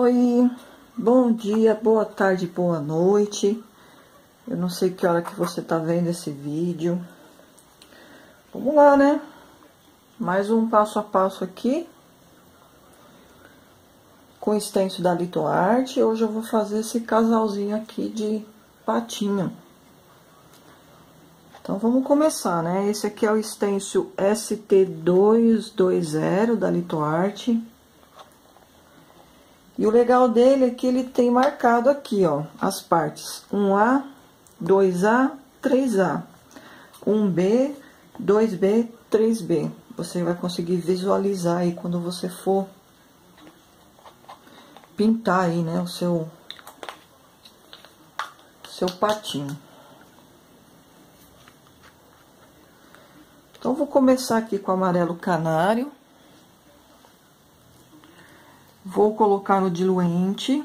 Oi, bom dia, boa tarde, boa noite. Eu não sei que hora que você tá vendo esse vídeo. Vamos lá, né? Mais um passo a passo aqui com o stencil da Litoarte. Hoje eu vou fazer esse casalzinho aqui de patinho. Então vamos começar, né? Esse aqui é o stencil ST220 da Litoarte. E o legal dele é que ele tem marcado aqui, ó, as partes 1A, 2A, 3A, 1B, 2B, 3B. Você vai conseguir visualizar aí quando você for pintar aí, né, o seu patinho. Então, vou começar aqui com o amarelo canário. Vou colocar no diluente.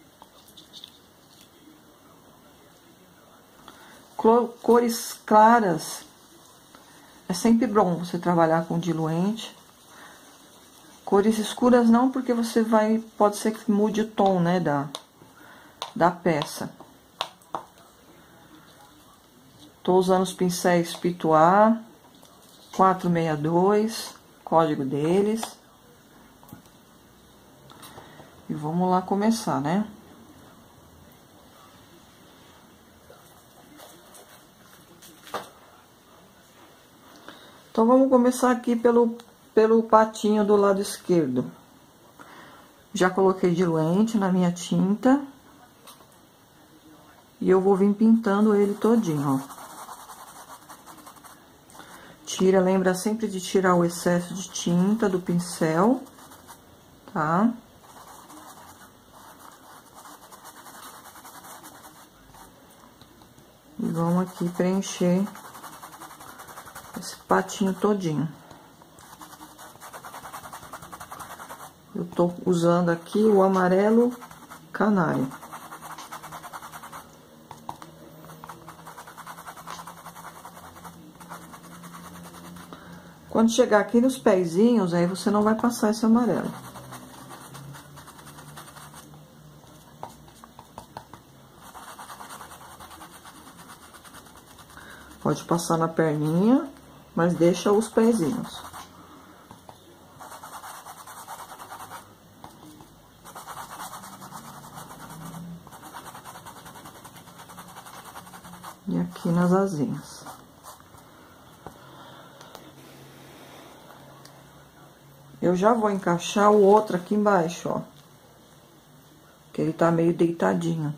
Cores claras. É sempre bom você trabalhar com diluente. Cores escuras não, porque você pode ser que mude o tom, né, da peça. Tô usando os pincéis Pituá 462, código deles. E vamos lá começar, né? Então, vamos começar aqui pelo patinho do lado esquerdo. Já coloquei diluente na minha tinta. E eu vou vir pintando ele todinho, ó. Lembra sempre de tirar o excesso de tinta do pincel, tá? E vamos aqui preencher esse patinho todinho. Eu tô usando aqui o amarelo canário. Quando chegar aqui nos pezinhos, aí você não vai passar esse amarelo. Pode passar na perninha, mas deixa os pezinhos. E aqui nas asinhas. Eu já vou encaixar o outro aqui embaixo, ó. Que ele tá meio deitadinho.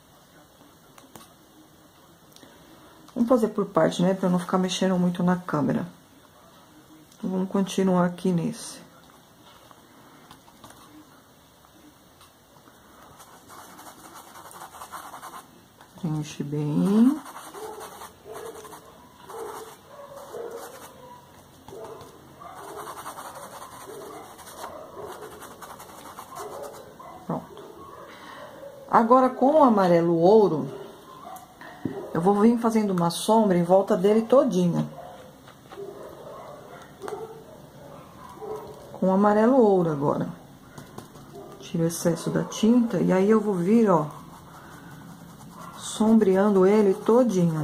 Vamos fazer por parte, né? Pra não ficar mexendo muito na câmera. Então, vamos continuar aqui nesse. Preenche bem. Pronto. Agora, com o amarelo ouro, eu vou vir fazendo uma sombra em volta dele todinho. Com o amarelo ouro agora. Tiro o excesso da tinta e aí eu vou vir, ó, sombreando ele todinho.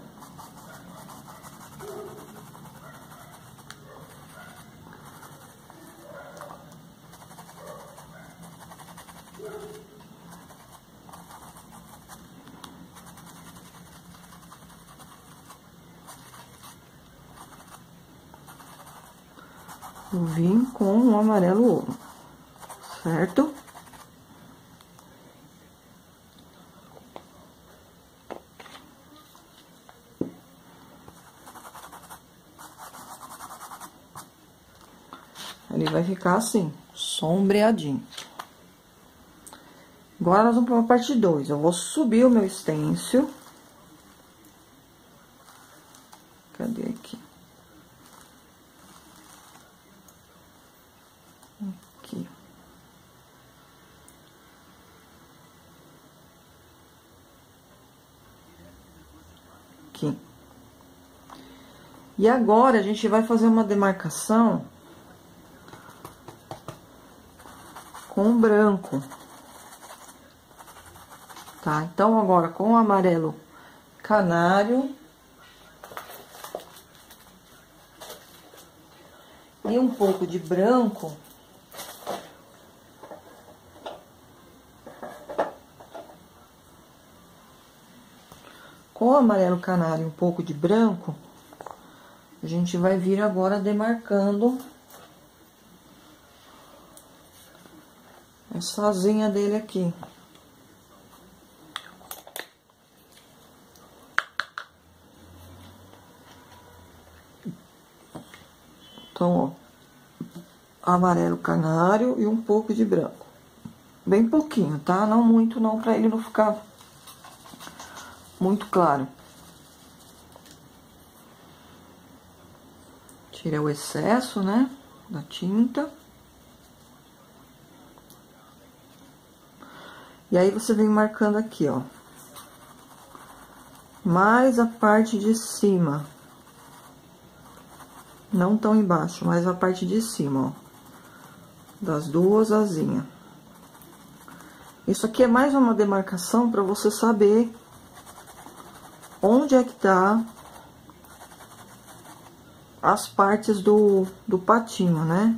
Eu vim com o amarelo ouro, certo? Ele vai ficar assim, sombreadinho. Agora, nós vamos para a parte 2. Eu vou subir o meu stencil. Cadê aqui? Aqui. Aqui. E agora, a gente vai fazer uma demarcação com branco. tá? Então, agora, com o amarelo canário e um pouco de branco, com o amarelo canário e um pouco de branco, a gente vai vir agora demarcando essa asinha dele aqui. Então, ó, amarelo canário e um pouco de branco. Bem pouquinho, tá? Não muito não, pra ele não ficar muito claro. Tira o excesso, né, da tinta. E aí, você vem marcando aqui, ó. Mais a parte de cima. Não tão embaixo, mas a parte de cima, ó. Das duas asinhas. Isso aqui é mais uma demarcação para você saber onde é que tá as partes do patinho, né?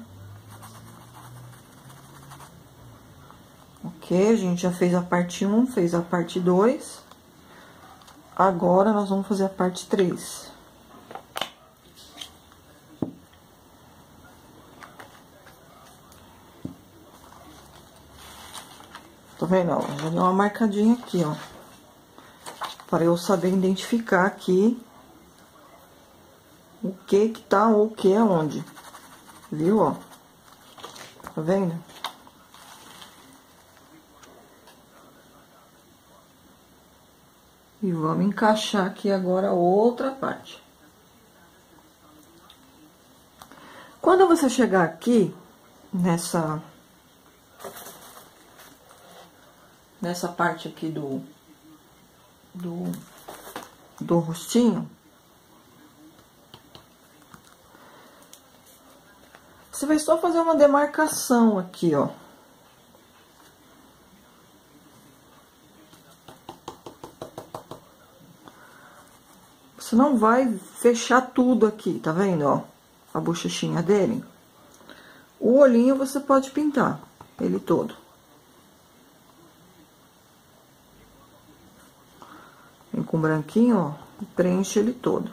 Ok, a gente já fez a parte 1, fez a parte 2. Agora, nós vamos fazer a parte 3. Tá vendo, ó? Já deu uma marcadinha aqui, ó. Para eu saber identificar aqui o que que tá ou o que é onde. Viu, ó? Tá vendo? E vamos encaixar aqui agora a outra parte. Quando você chegar aqui, nessa parte aqui do rostinho, você vai só fazer uma demarcação aqui, ó. Você não vai fechar tudo aqui, tá vendo, ó? A bochechinha dele. O olhinho você pode pintar ele todo. Vem com branquinho, ó, e preenche ele todo.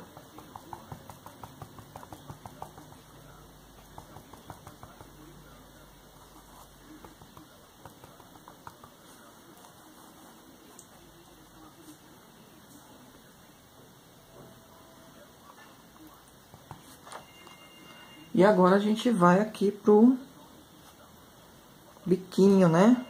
E agora a gente vai aqui pro biquinho, né?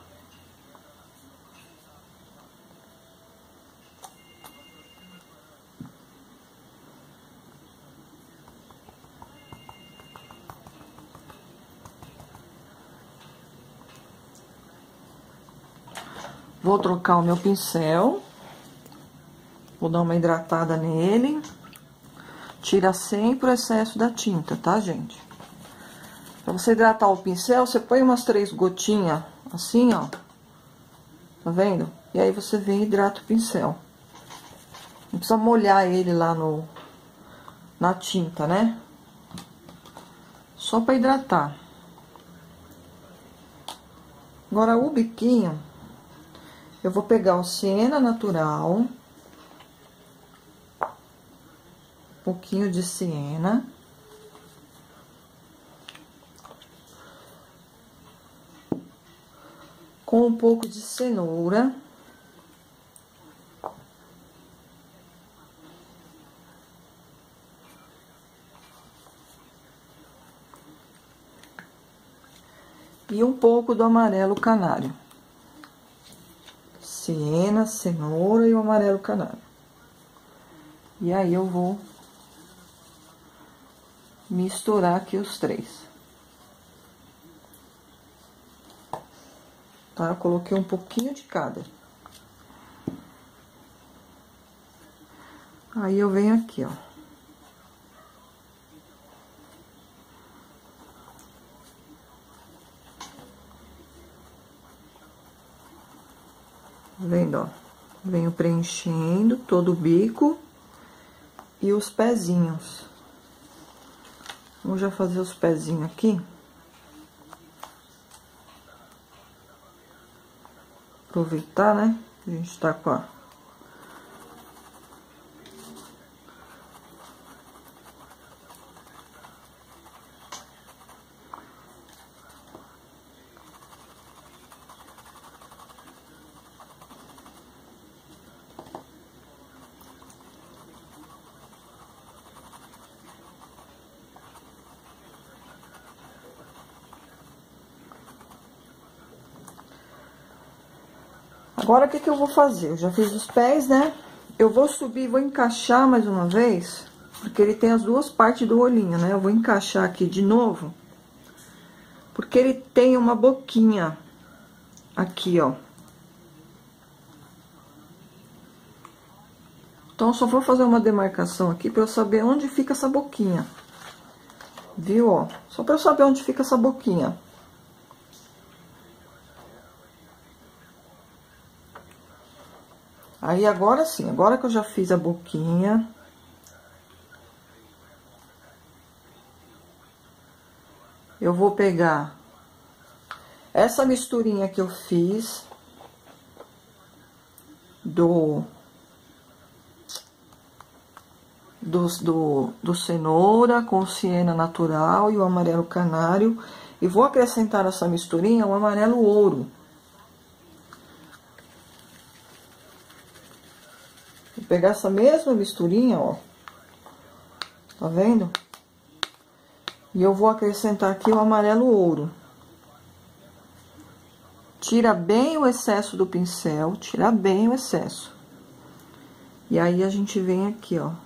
Vou trocar o meu pincel. Vou dar uma hidratada nele. Tira sempre o excesso da tinta, tá, gente? Pra você hidratar o pincel, você põe umas 3 gotinhas, assim, ó. Tá vendo? E aí, você vem e hidrata o pincel. Não precisa molhar ele lá na tinta, né? Só pra hidratar. Agora, o biquinho, eu vou pegar o siena natural. Um pouquinho de siena. Com um pouco de cenoura. E um pouco do amarelo canário. Siena, cenoura e o amarelo canário. E aí, eu vou misturar aqui os 3. Tá? Eu coloquei um pouquinho de cada. Aí, eu venho aqui, ó. vendo, ó? Venho preenchendo todo o bico e os pezinhos. Vamos já fazer os pezinhos aqui. Aproveitar, né? A gente tá com a... Agora, o que que eu vou fazer? Eu já fiz os pés, né? Eu vou subir, vou encaixar mais uma vez, porque ele tem as duas partes do olhinho, né? Eu vou encaixar aqui de novo, porque ele tem uma boquinha aqui, ó. Então, eu só vou fazer uma demarcação aqui pra eu saber onde fica essa boquinha. Viu, ó? Só pra eu saber onde fica essa boquinha. Aí, agora sim, agora que eu já fiz a boquinha... Eu vou pegar essa misturinha que eu fiz do cenoura com siena natural e o amarelo canário. E vou acrescentar nessa misturinha o amarelo ouro. Vou pegar essa mesma misturinha, ó. Tá vendo? E eu vou acrescentar aqui o amarelo ouro. Tira bem o excesso do pincel, tira bem o excesso. E aí, a gente vem aqui, ó.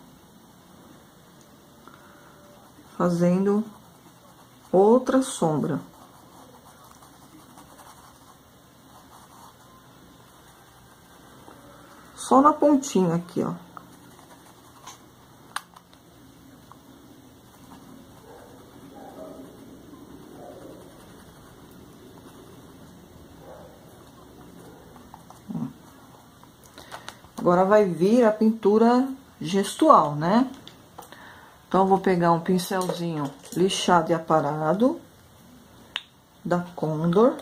Fazendo outra sombra. Só na pontinha aqui, ó. Agora vai vir a pintura gestual, né? Então, eu vou pegar um pincelzinho lixado e aparado da Condor.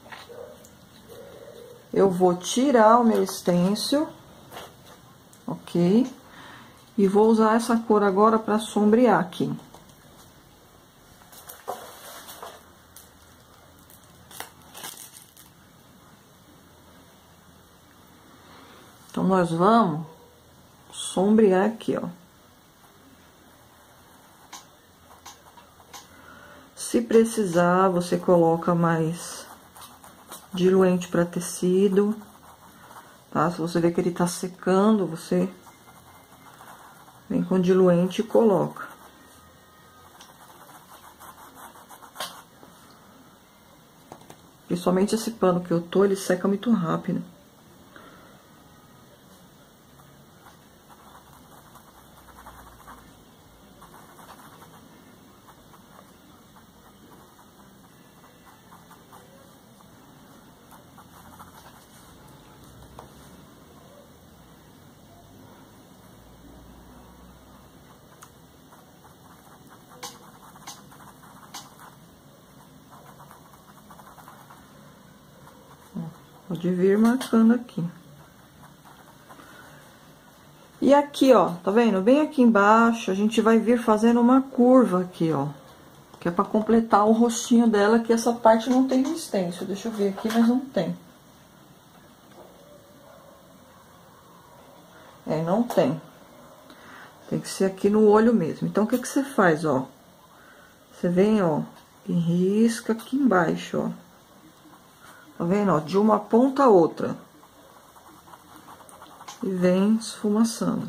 Eu vou tirar o meu stencil, ok? E vou usar essa cor agora para sombrear aqui. Então, nós vamos sombrear aqui, ó. Se precisar, você coloca mais diluente para tecido, tá? Se você vê que ele tá secando, você vem com diluente e coloca. Principalmente esse pano que eu tô, ele seca muito rápido. Pode vir marcando aqui. E aqui, ó, tá vendo? Bem aqui embaixo, a gente vai vir fazendo uma curva aqui, ó. Que é pra completar o rostinho dela, que essa parte não tem no stencil. Deixa eu ver aqui, mas não tem. É, não tem. Tem que ser aqui no olho mesmo. Então, o que que você faz, ó? Você vem, ó, e risca aqui embaixo, ó. Tá vendo, ó? De uma ponta a outra. E vem esfumaçando.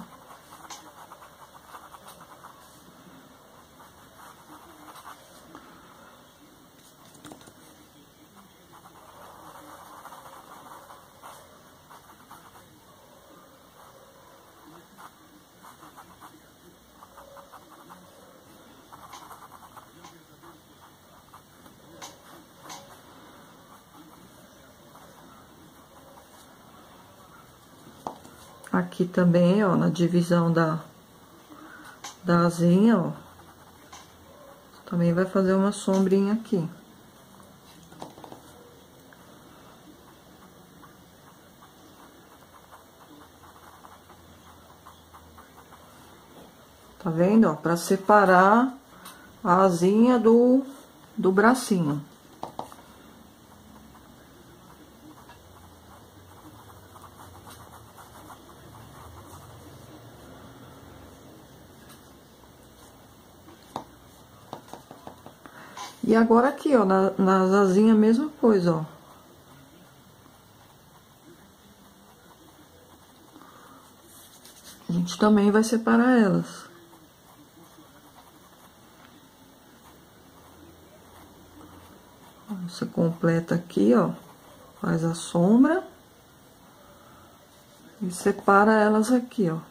Aqui também, ó, na divisão da asinha, ó. Também vai fazer uma sombrinha aqui. Tá vendo, ó? Pra separar a asinha do bracinho. E agora aqui, ó, nas asinhas, a mesma coisa, ó. A gente também vai separar elas. Você completa aqui, ó, faz a sombra e separa elas aqui, ó.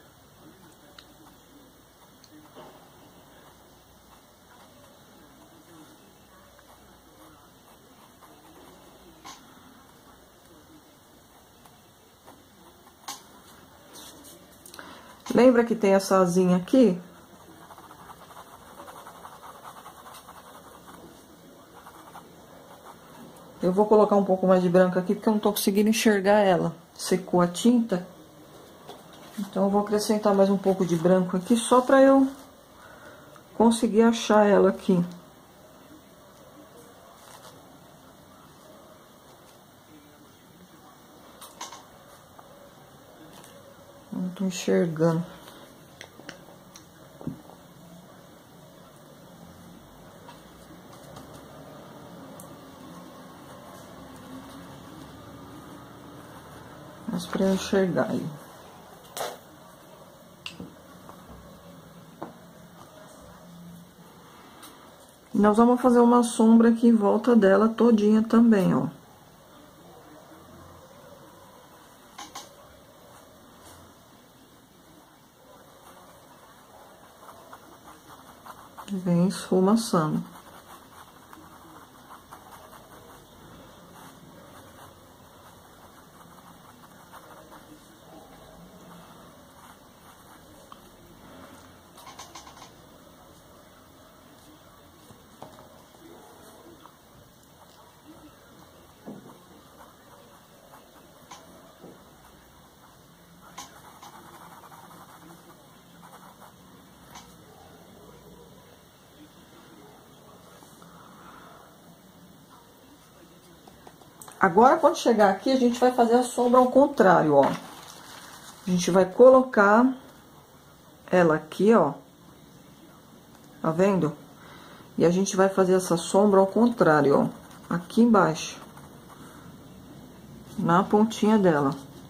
Lembra que tem essa asinha aqui? Eu vou colocar um pouco mais de branco aqui, porque eu não tô conseguindo enxergar ela. Secou a tinta. Então, eu vou acrescentar mais um pouco de branco aqui, só pra eu conseguir achar ela aqui. Não tô enxergando. Mas pra eu enxergar aí. Nós vamos fazer uma sombra aqui em volta dela todinha também, ó. Vem esfumaçando. Agora, quando chegar aqui, a gente vai fazer a sombra ao contrário, ó. A gente vai colocar ela aqui, ó. Tá vendo? E a gente vai fazer essa sombra ao contrário, ó. Aqui embaixo. Na pontinha dela.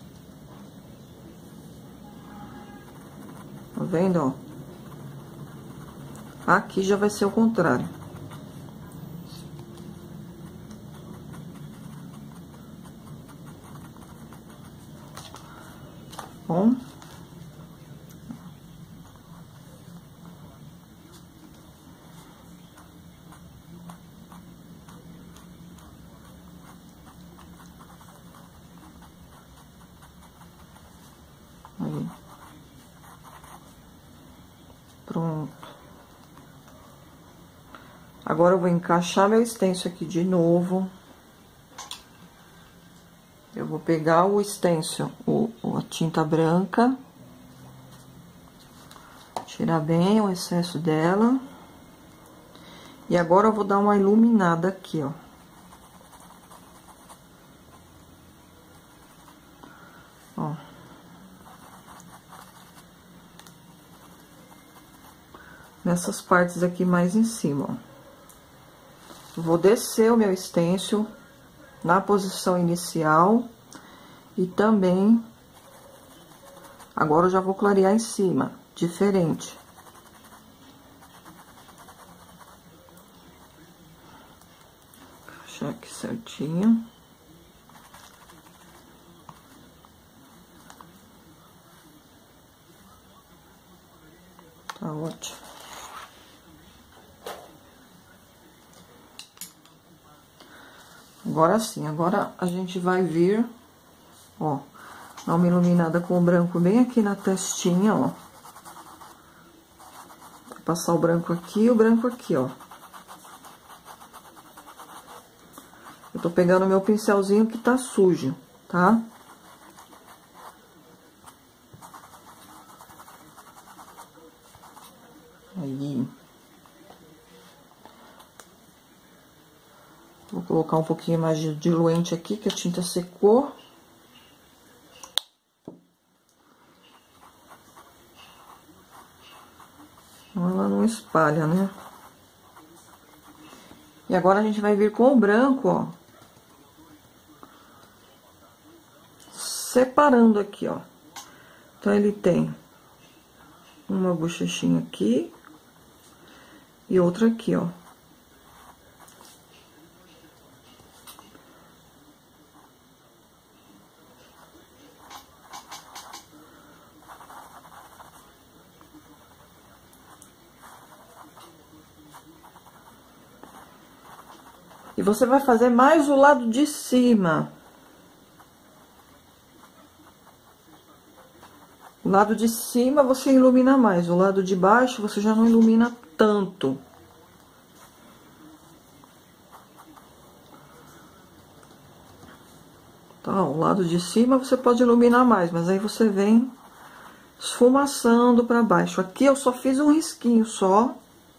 Tá vendo, ó? Aqui já vai ser o contrário. Bom. Aí. Pronto. Agora eu vou encaixar meu stencil aqui de novo. Eu vou pegar o stencil, a tinta branca, tirar bem o excesso dela. E agora eu vou dar uma iluminada aqui, ó. Ó. Nessas partes aqui mais em cima, ó. Vou descer o meu stencil na posição inicial e também agora eu já vou clarear em cima, diferente. Encaixar aqui certinho. Tá ótimo. Agora sim, agora a gente vai vir, ó, Dá uma iluminada com o branco bem aqui na testinha, ó. Vou passar o branco aqui e o branco aqui, ó. Eu tô pegando meu pincelzinho que tá sujo, tá? Aí. Vou colocar um pouquinho mais de diluente aqui, que a tinta secou. Ela não espalha, né? E agora a gente vai vir com o branco, ó. Separando aqui, ó. Então, ele tem uma bochechinha aqui e outra aqui, ó. E você vai fazer mais o lado de cima. O lado de cima você ilumina mais, o lado de baixo você já não ilumina tanto. Então, o lado de cima você pode iluminar mais, mas aí você vem esfumaçando pra baixo. Aqui eu só fiz um risquinho só.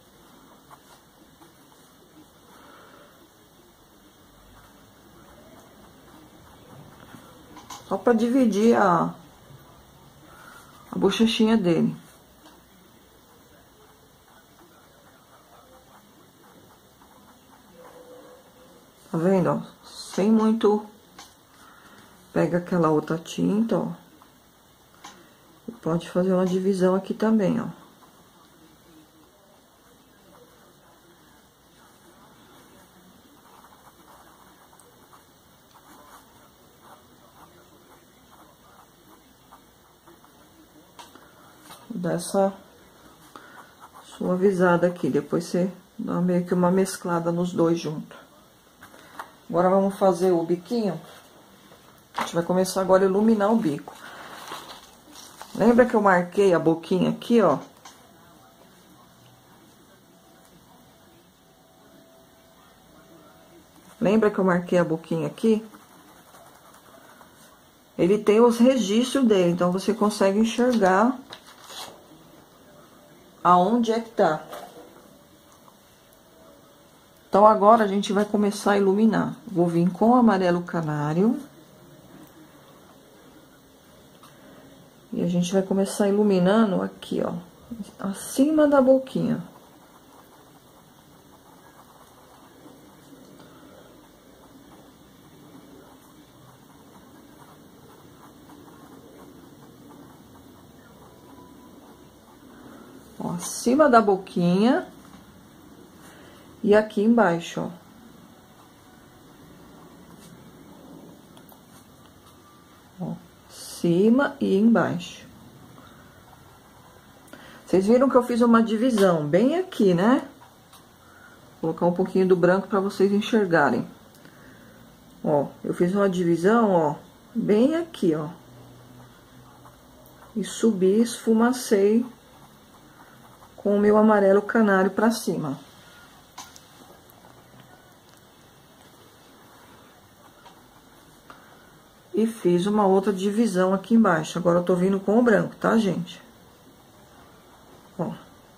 Só pra dividir a bochechinha dele. Tá vendo, ó? Sem muito... Pega aquela outra tinta, ó. E pode fazer uma divisão aqui também, ó. Dessa suavizada aqui, depois você dá meio que uma mesclada nos dois juntos. Agora vamos fazer o biquinho. A gente vai começar agora a iluminar o bico. Lembra que eu marquei a boquinha aqui, ó? Lembra que eu marquei a boquinha aqui? Ele tem os registros dele, então você consegue enxergar aonde é que tá. Então, agora a gente vai começar a iluminar. Vou vir com o amarelo canário. E a gente vai começar iluminando aqui, ó. Acima da boquinha. Ó, acima da boquinha. E aqui embaixo, ó. Ó, cima e embaixo. Vocês viram que eu fiz uma divisão bem aqui, né? Vou colocar um pouquinho do branco para vocês enxergarem. Ó, eu fiz uma divisão, ó, bem aqui, ó. E subi, esfumacei com o meu amarelo canário para cima. E fiz uma outra divisão aqui embaixo. Agora eu tô vindo com o branco, tá, gente? Ó.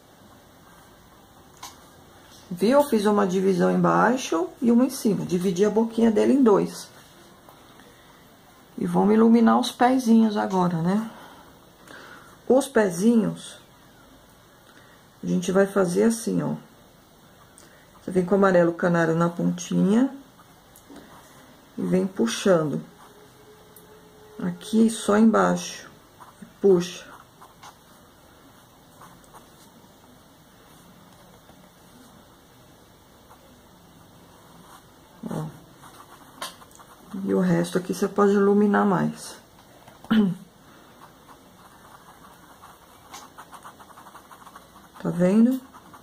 Viu? Eu fiz uma divisão embaixo e uma em cima. Dividi a boquinha dele em dois. E vamos iluminar os pezinhos agora, né? Os pezinhos, a gente vai fazer assim, ó. Você vem com o amarelo canário na pontinha. E vem puxando. Aqui só embaixo, e puxa. Ó. E o resto aqui você pode iluminar mais. Tá vendo?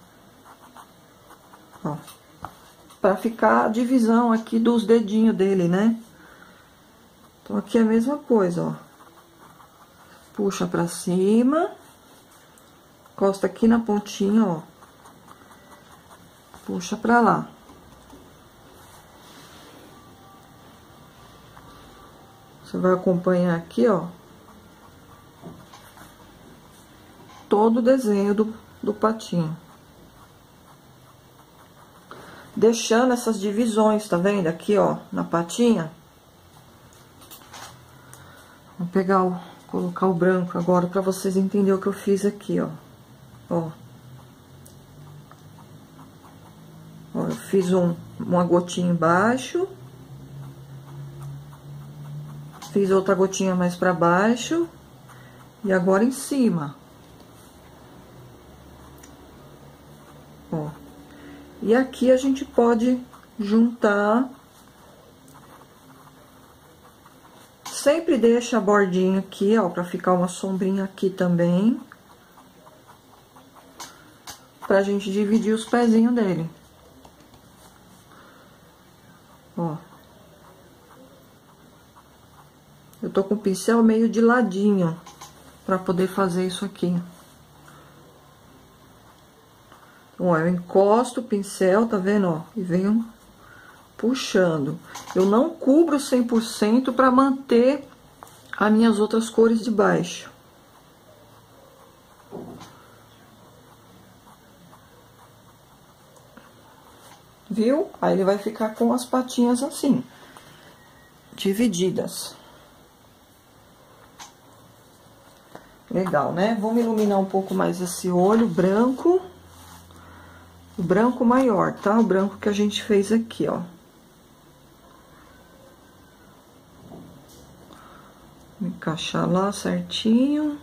Ó. Pra ficar a divisão aqui dos dedinhos dele, né? Então, aqui é a mesma coisa, ó. Puxa pra cima. Encosta aqui na pontinha, ó. Puxa pra lá. Você vai acompanhar aqui, ó. Todo o desenho do patinho. Deixando essas divisões, tá vendo? Aqui, ó, na patinha. Vou pegar colocar o branco agora pra vocês entenderem o que eu fiz aqui, ó. Ó. Ó, eu fiz uma gotinha embaixo. Fiz outra gotinha mais pra baixo. E agora em cima. Ó. E aqui a gente pode juntar. Sempre deixa a bordinha aqui, ó, pra ficar uma sombrinha aqui também. Pra gente dividir os pezinhos dele. Ó. Eu tô com o pincel meio de ladinho, pra poder fazer isso aqui. Ó, eu encosto o pincel, tá vendo, ó? E venho puxando. Eu não cubro 100% pra manter as minhas outras cores de baixo. Viu? Aí ele vai ficar com as patinhas assim, divididas. Legal, né? Vamos iluminar um pouco mais esse olho branco. O branco maior, tá? O branco que a gente fez aqui, ó. Vou encaixar lá certinho.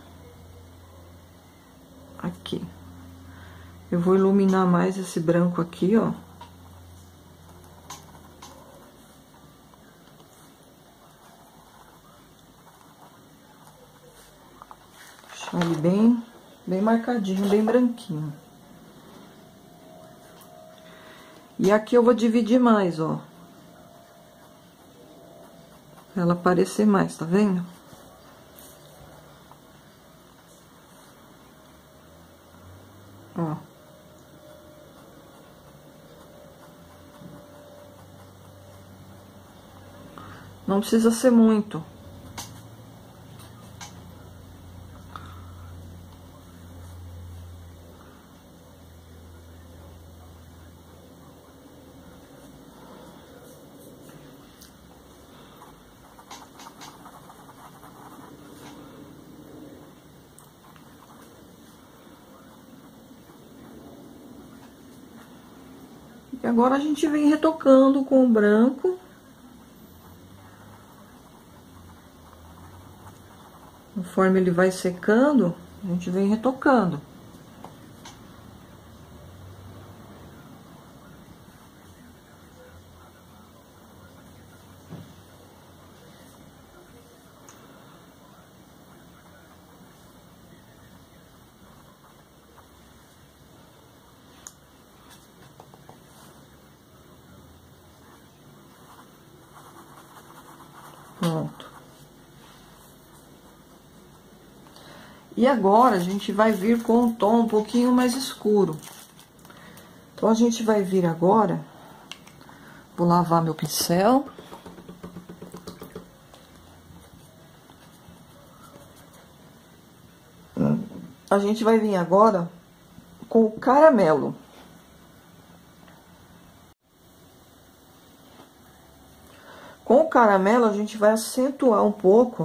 Aqui. Eu vou iluminar mais esse branco aqui, ó. Deixar ele bem marcadinho, bem branquinho. E aqui eu vou dividir mais, ó. Pra ela aparecer mais, tá vendo? Ó. Não precisa ser muito. E agora a gente vem retocando com o branco. Conforme ele vai secando, a gente vem retocando. Pronto. E agora, a gente vai vir com um tom um pouquinho mais escuro. Então, a gente vai vir agora... Vou lavar meu pincel. A gente vai vir agora com o caramelo. Com o caramelo, a gente vai acentuar um pouco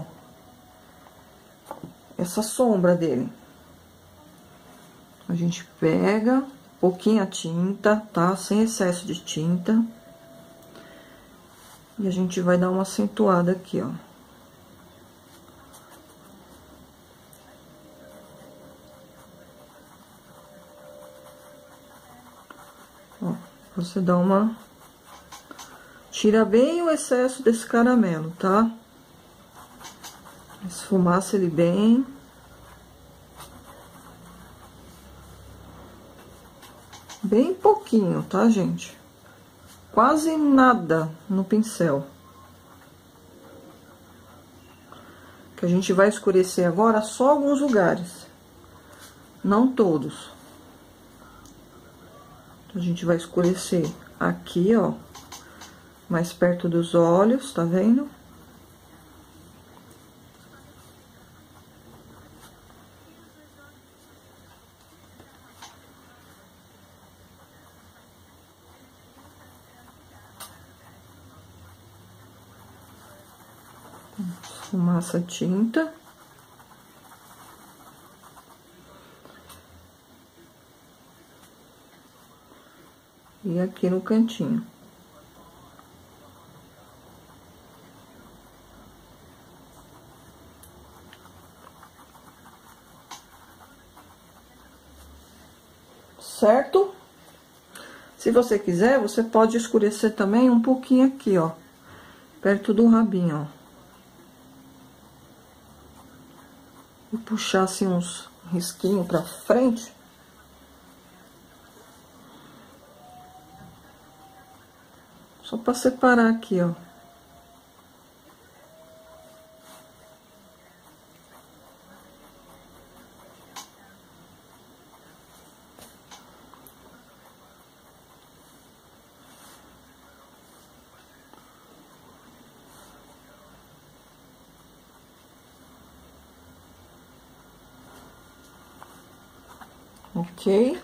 essa sombra dele. A gente pega pouquinha tinta, tá? Sem excesso de tinta. E a gente vai dar uma acentuada aqui, ó. Ó, você dá uma... Tira bem o excesso desse caramelo, tá? Esfumaça ele bem. Bem pouquinho, tá, gente? Quase nada no pincel. Que a gente vai escurecer agora só alguns lugares, não todos. Então, a gente vai escurecer aqui, ó, mais perto dos olhos, tá vendo? Esfumaça a tinta. E aqui no cantinho. Certo? Se você quiser, você pode escurecer também um pouquinho aqui, ó. Perto do rabinho, ó. E puxar assim uns risquinhos pra frente. Só pra separar aqui, ó. Ok?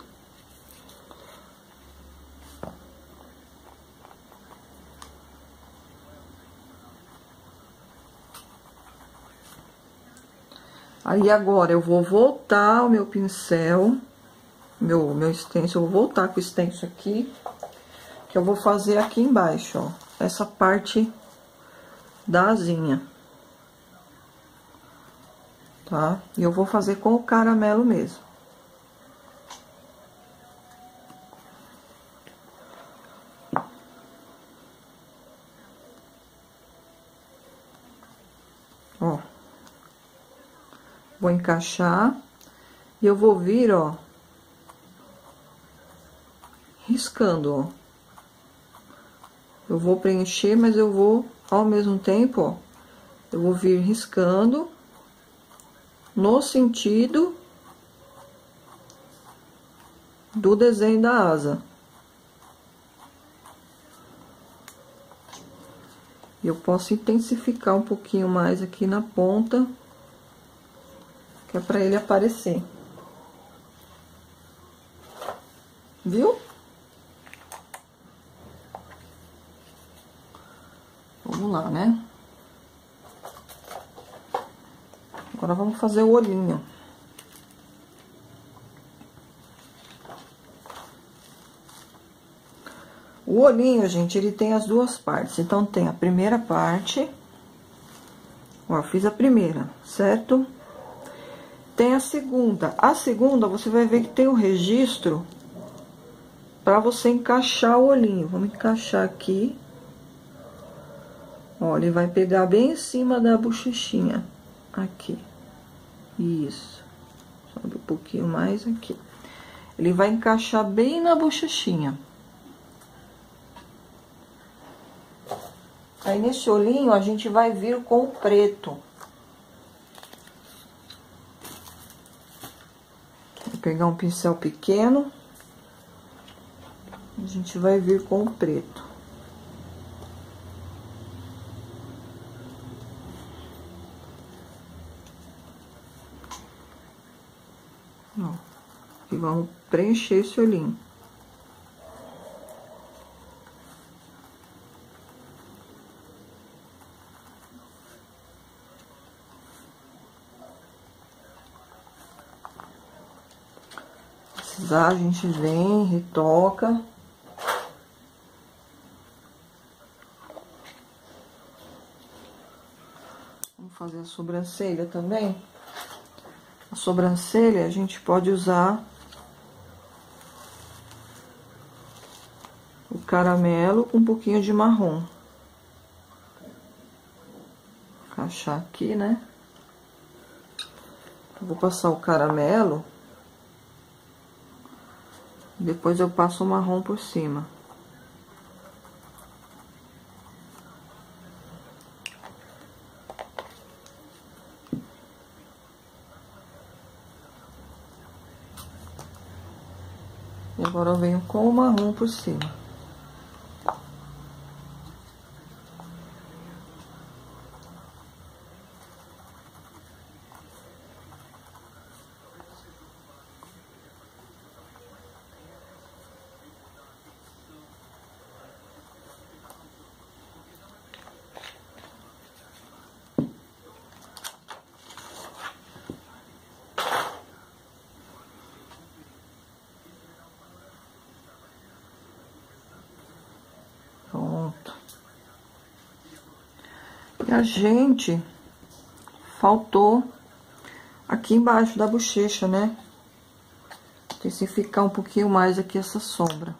Aí, agora, eu vou voltar o meu pincel, meu stencil, eu vou voltar com o stencil aqui, que eu vou fazer aqui embaixo, ó, essa parte da asinha. Tá? E eu vou fazer com o caramelo mesmo. Ó. Vou encaixar. E eu vou vir, ó, riscando, ó. Eu vou preencher, mas eu vou, ao mesmo tempo, ó, eu vou vir riscando no sentido do desenho da asa. Eu posso intensificar um pouquinho mais aqui na ponta, que é pra ele aparecer. Viu? Vamos lá, né? Agora vamos fazer o olhinho. O olhinho, gente, ele tem as duas partes. Então, tem a primeira parte. Ó, eu fiz a primeira, certo? Tem a segunda. A segunda, você vai ver que tem um registro pra você encaixar o olhinho. Vamos encaixar aqui. Ó, ele vai pegar bem em cima da bochechinha. Aqui. Isso. Sobe um pouquinho mais aqui. Ele vai encaixar bem na bochechinha. Aí, nesse olhinho, a gente vai vir com o preto. Vou pegar um pincel pequeno. A gente vai vir com o preto. Ó, e vamos preencher esse olhinho. Precisar, a gente vem, retoca. Vamos fazer a sobrancelha também. A sobrancelha a gente pode usar o caramelo com um pouquinho de marrom. Vou encaixar aqui, né? Eu vou passar o caramelo. Depois eu passo o marrom por cima. Agora eu venho com o marrom por cima. Pronto. E a gente faltou aqui embaixo da bochecha, né? Intensificar um pouquinho mais aqui essa sombra.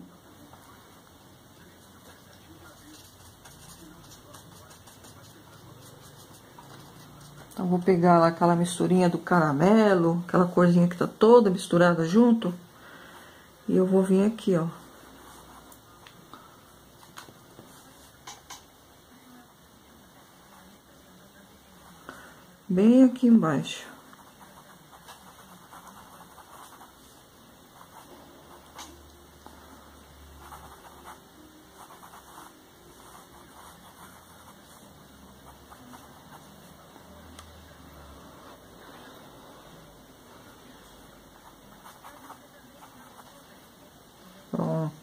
Então, vou pegar lá aquela misturinha do caramelo, aquela corzinha que tá toda misturada junto. E eu vou vir aqui, ó. Bem aqui embaixo. Pronto.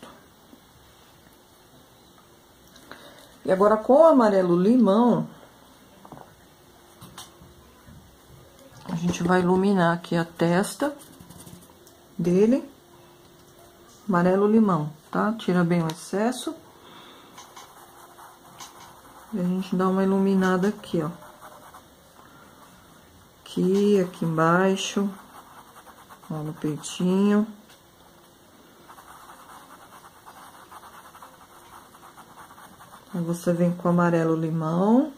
E agora com o amarelo limão, a gente vai iluminar aqui a testa dele. Amarelo limão, tá? Tira bem o excesso. E a gente dá uma iluminada aqui, ó. Aqui embaixo. Ó, no peitinho. Aí você vem com o amarelo limão.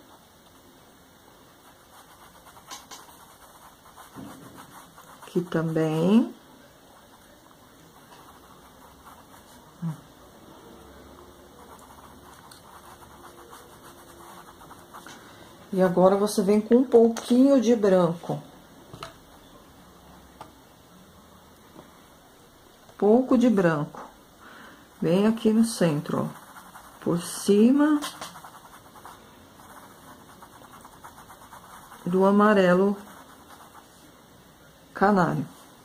Aqui também. E agora você vem com um pouquinho de branco. Pouco de branco. Bem aqui no centro, ó. Por cima do amarelo canário.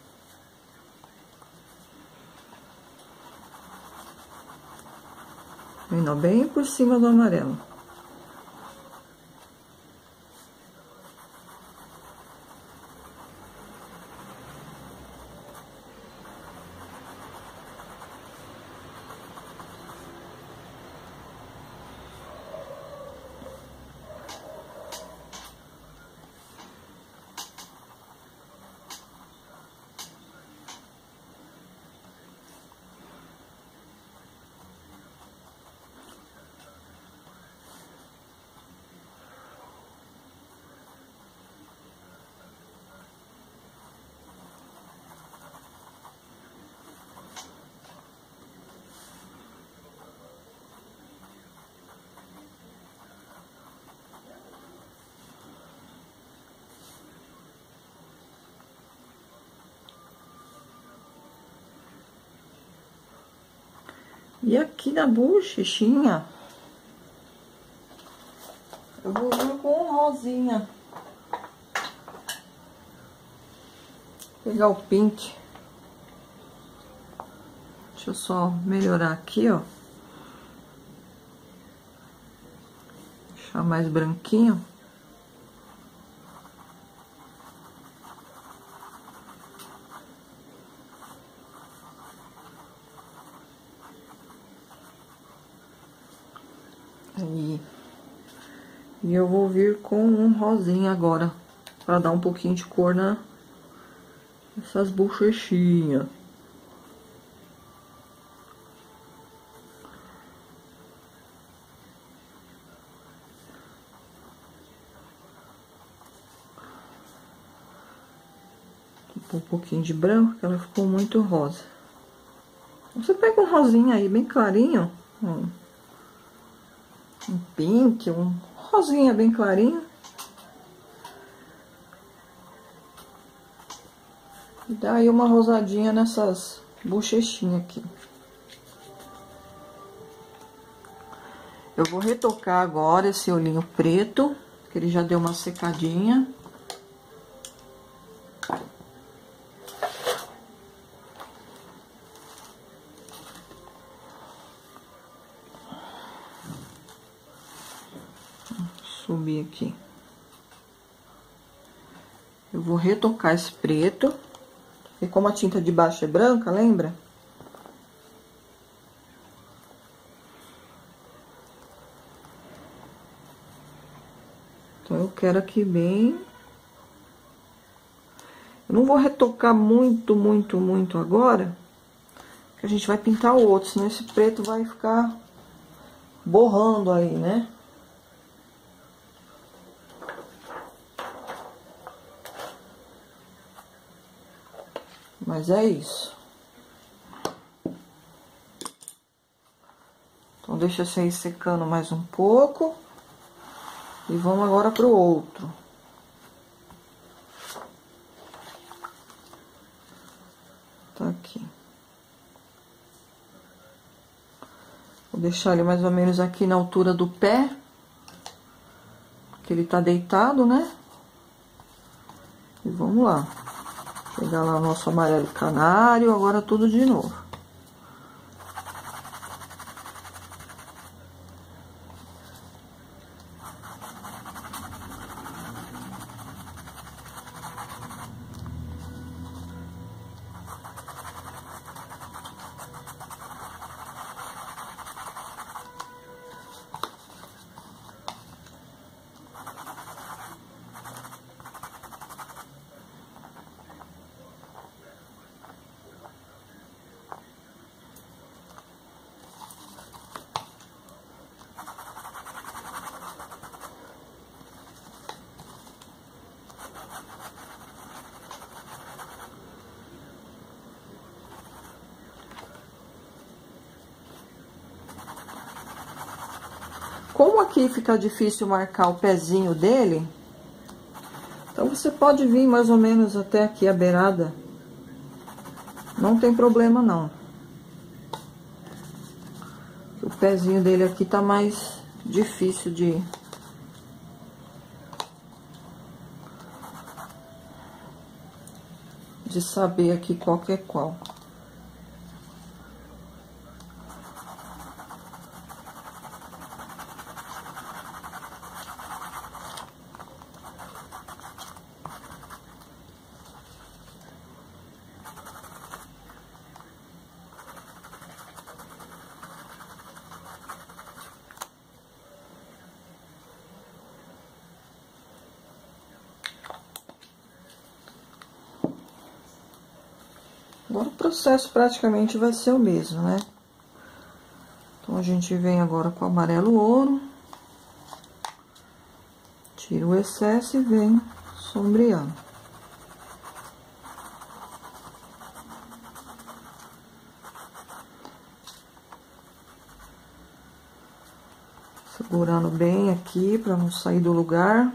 Vendo bem por cima do amarelo. E aqui na bochechinha, eu vou vir com um rosinha. Vou pegar o pink. Deixa eu só melhorar aqui, ó. Deixar mais branquinho. Aí. E eu vou vir com um rosinha agora, para dar um pouquinho de cor nessas bochechinhas. Um pouquinho de branco, que ela ficou muito rosa. Você pega um rosinha aí bem clarinho, um pink, um rosinha bem clarinho. E dá aí uma rosadinha nessas bochechinha aqui. Eu vou retocar agora esse olhinho preto, que ele já deu uma secadinha. Subir aqui. Eu vou retocar esse preto. E como a tinta de baixo é branca, lembra? Então, eu quero aqui bem... Eu não vou retocar muito agora, que a gente vai pintar o outro, senão esse preto vai ficar borrando aí, né? Mas é isso. Então, deixa esse aí secando mais um pouco. E vamos agora pro outro. Tá aqui. Vou deixar ele mais ou menos aqui na altura do pé. Que ele tá deitado, né? E vamos lá. Pegar lá o nosso amarelo canário, agora tudo de novo. Como aqui fica difícil marcar o pezinho dele, então você pode vir mais ou menos até aqui a beirada. Não tem problema não. O pezinho dele aqui tá mais difícil de saber aqui qual que é qual. Agora o processo praticamente vai ser o mesmo, né? Então, a gente vem agora com o amarelo ouro. Tira o excesso e vem sombreando. Segurando bem aqui para não sair do lugar.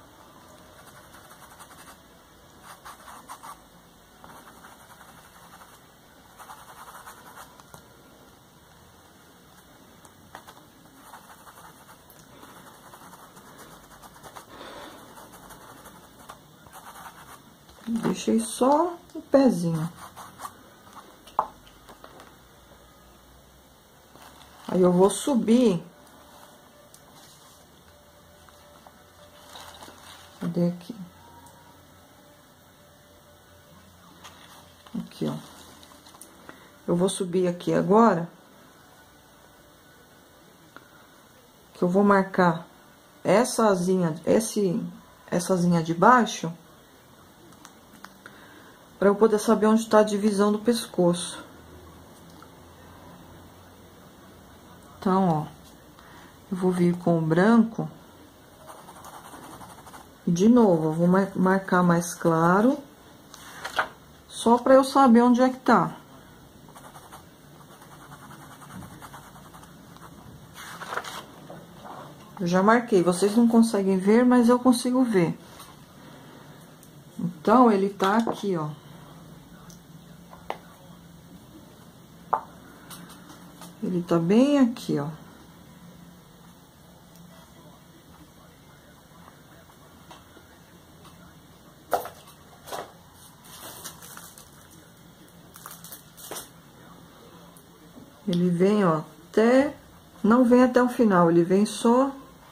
Deixei só o pezinho. Aí eu vou subir. Cadê aqui? Aqui, ó. Eu vou subir aqui agora. Que eu vou marcar essa asinha, essa asinha de baixo. Para eu poder saber onde está a divisão do pescoço. Então, ó, eu vou vir com o branco. E de novo, eu vou marcar mais claro. Só para eu saber onde é que tá. Eu já marquei, vocês não conseguem ver, mas eu consigo ver. Então, ele tá aqui, ó. Ele tá bem aqui, ó. Ele vem, ó, até... Não vem até o final, ele vem só...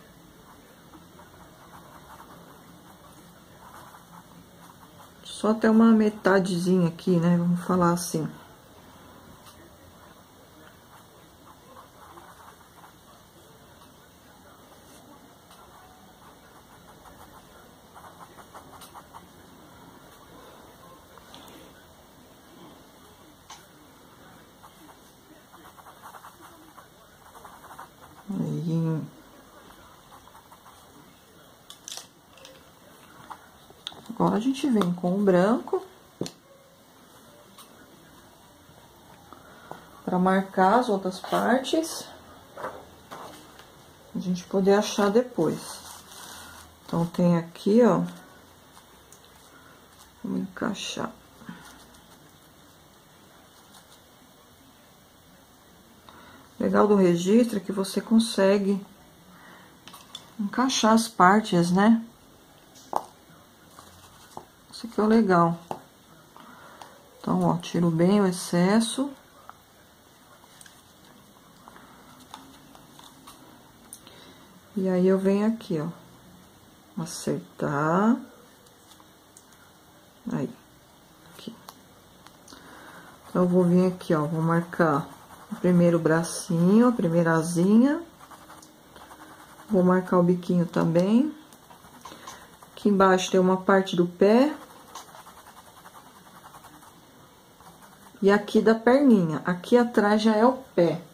Só até uma metadezinha aqui, né? Vamos falar assim. Aí. Agora a gente vem com o branco para marcar as outras partes, a gente poder achar depois. Então tem aqui, ó, vamos encaixar. Legal do registro é que você consegue encaixar as partes, né? Isso aqui é o legal. Então, ó, tiro bem o excesso. E aí, eu venho aqui, ó, acertar. Aí, aqui. Então, eu vou vir aqui, ó, vou marcar o primeiro bracinho, a primeira asinha. Vou marcar o biquinho também. Aqui embaixo tem uma parte do pé. E aqui da perninha. Aqui atrás já é o pé.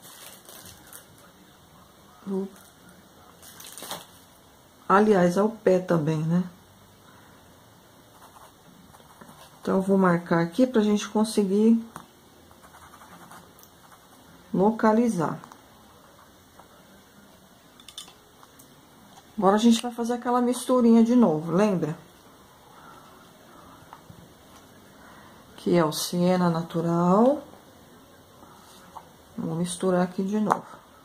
Aliás, é o pé também, né? Então, eu vou marcar aqui pra gente conseguir localizar. Agora, a gente vai fazer aquela misturinha de novo, lembra? Que é o siena natural. Vou misturar aqui de novo.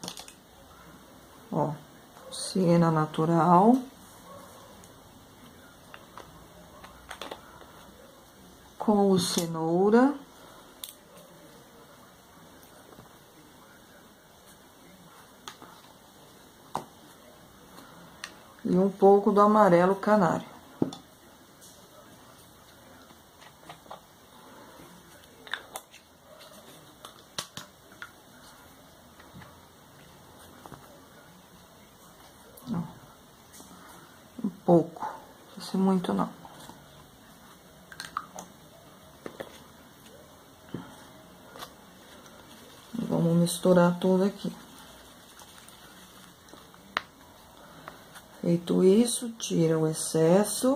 Ó, siena natural. Com o cenoura. E um pouco do amarelo canário. Um pouco, não precisa ser muito não. Vamos misturar tudo aqui. Feito isso, tira o excesso.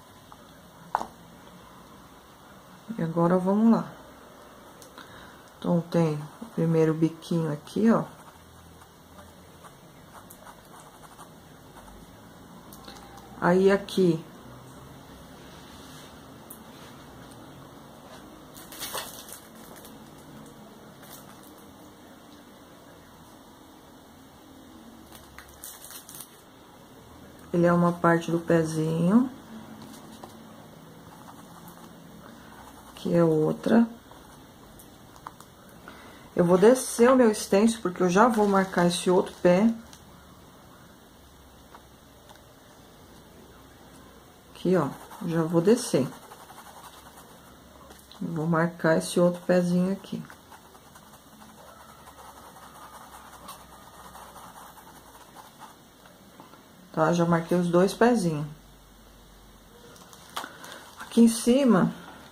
E agora vamos lá. Então, tem o primeiro biquinho aqui, ó. Aí, aqui. Ele é uma parte do pezinho. Aqui é outra. Eu vou descer o meu stencil, porque eu já vou marcar esse outro pé. Aqui, ó, já vou descer. Vou marcar esse outro pezinho aqui. Tá? Já marquei os dois pezinhos. Aqui em cima...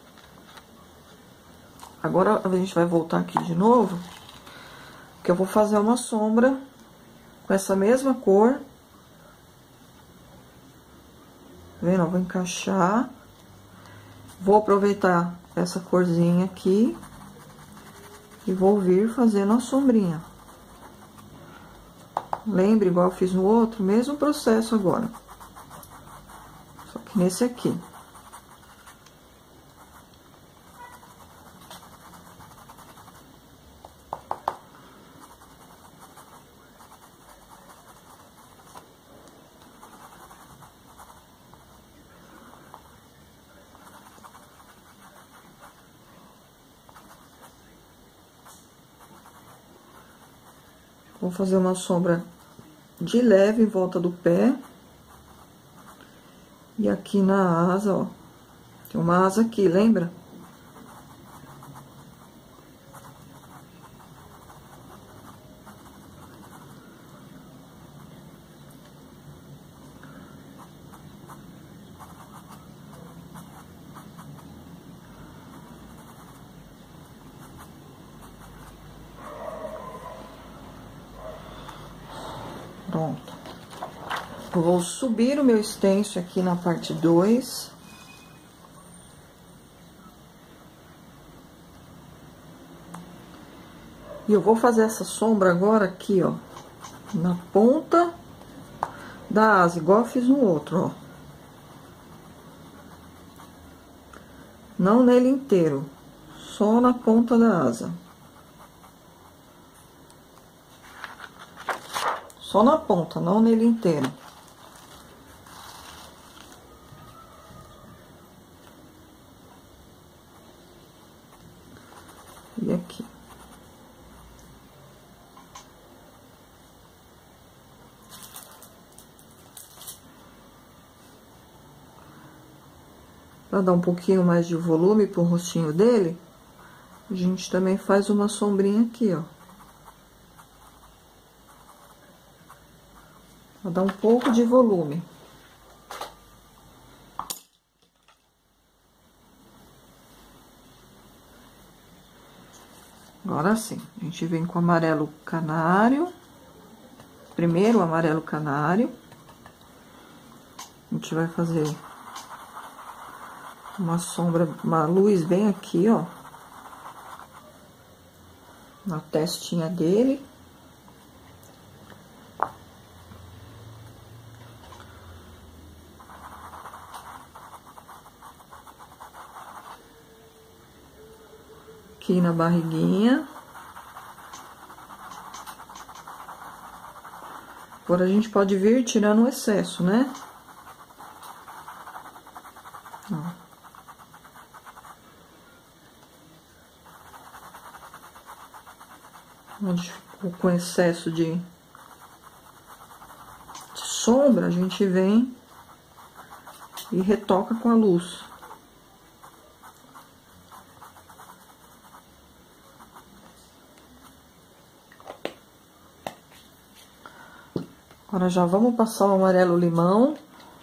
Agora, a gente vai voltar aqui de novo, que eu vou fazer uma sombra com essa mesma cor. Tá vendo? Eu vou encaixar. Vou aproveitar essa corzinha aqui e vou vir fazendo a sombrinha. Lembre, igual eu fiz no outro, mesmo processo agora. Só que nesse aqui. Vou fazer uma sombra de leve em volta do pé. E aqui na asa, ó. Tem uma asa aqui, lembra? Pronto. Vou subir o meu stencil aqui na parte 2. E eu vou fazer essa sombra agora aqui, ó, na ponta da asa, igual eu fiz no outro, ó. Não nele inteiro, só na ponta da asa. Só na ponta, não nele inteiro. E aqui. Para dar um pouquinho mais de volume pro rostinho dele, a gente também faz uma sombrinha aqui, ó. Pra dar um pouco de volume. Agora sim, a gente vem com amarelo canário. Primeiro o amarelo canário. A gente vai fazer uma sombra, uma luz bem aqui, ó. Na testinha dele. Aqui na barriguinha. Agora a gente pode vir tirando o excesso, né? Ó. Onde ficou com excesso de sombra, a gente vem e retoca com a luz. Agora já vamos passar o amarelo limão.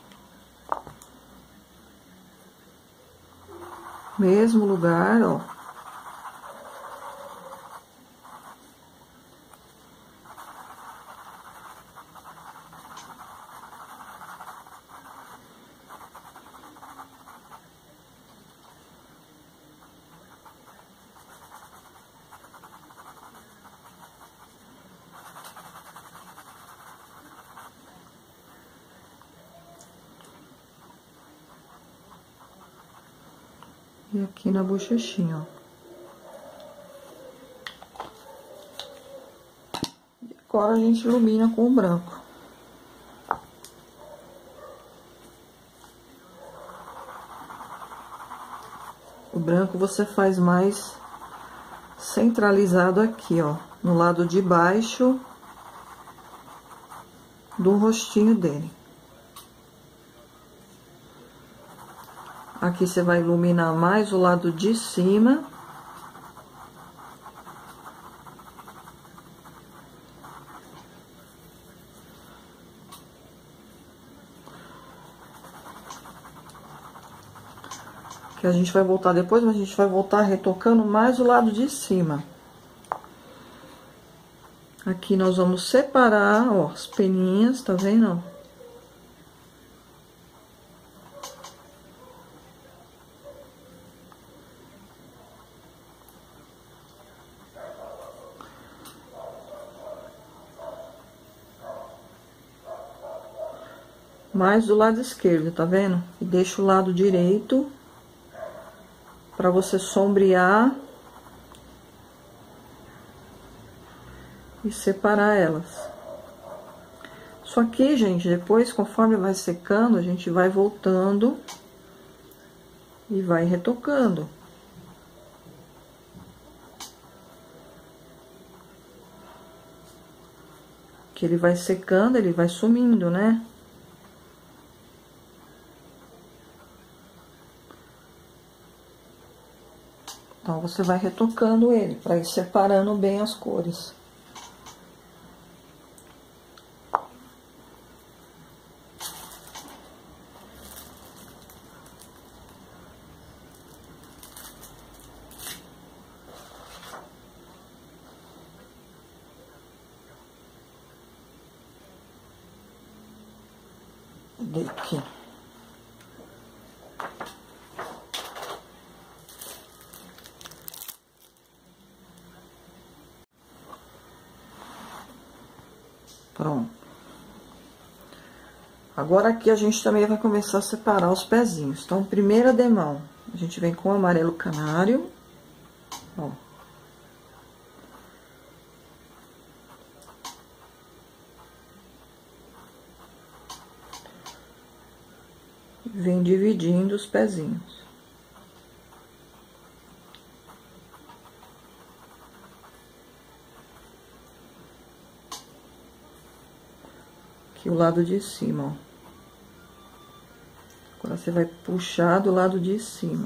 Mesmo lugar, ó. E aqui na bochechinha, ó. E agora a gente ilumina com o branco. O branco você faz mais centralizado aqui, ó. No lado de baixo do rostinho dele. Aqui você vai iluminar mais o lado de cima. Que a gente vai voltar depois, mas a gente vai voltar retocando mais o lado de cima. Aqui nós vamos separar, ó, as peninhas, tá vendo? Mais do lado esquerdo, tá vendo? E deixa o lado direito pra você sombrear e separar elas. Isso aqui, gente, depois, conforme vai secando, a gente vai voltando e vai retocando. Que ele vai secando, ele vai sumindo, né? Então, você vai retocando ele, para ir separando bem as cores. Aqui. Pronto. Agora aqui a gente também vai começar a separar os pezinhos. Então, primeira demão, a gente vem com o amarelo canário, ó. Vem dividindo os pezinhos. Aqui o lado de cima, ó. Agora você vai puxar do lado de cima.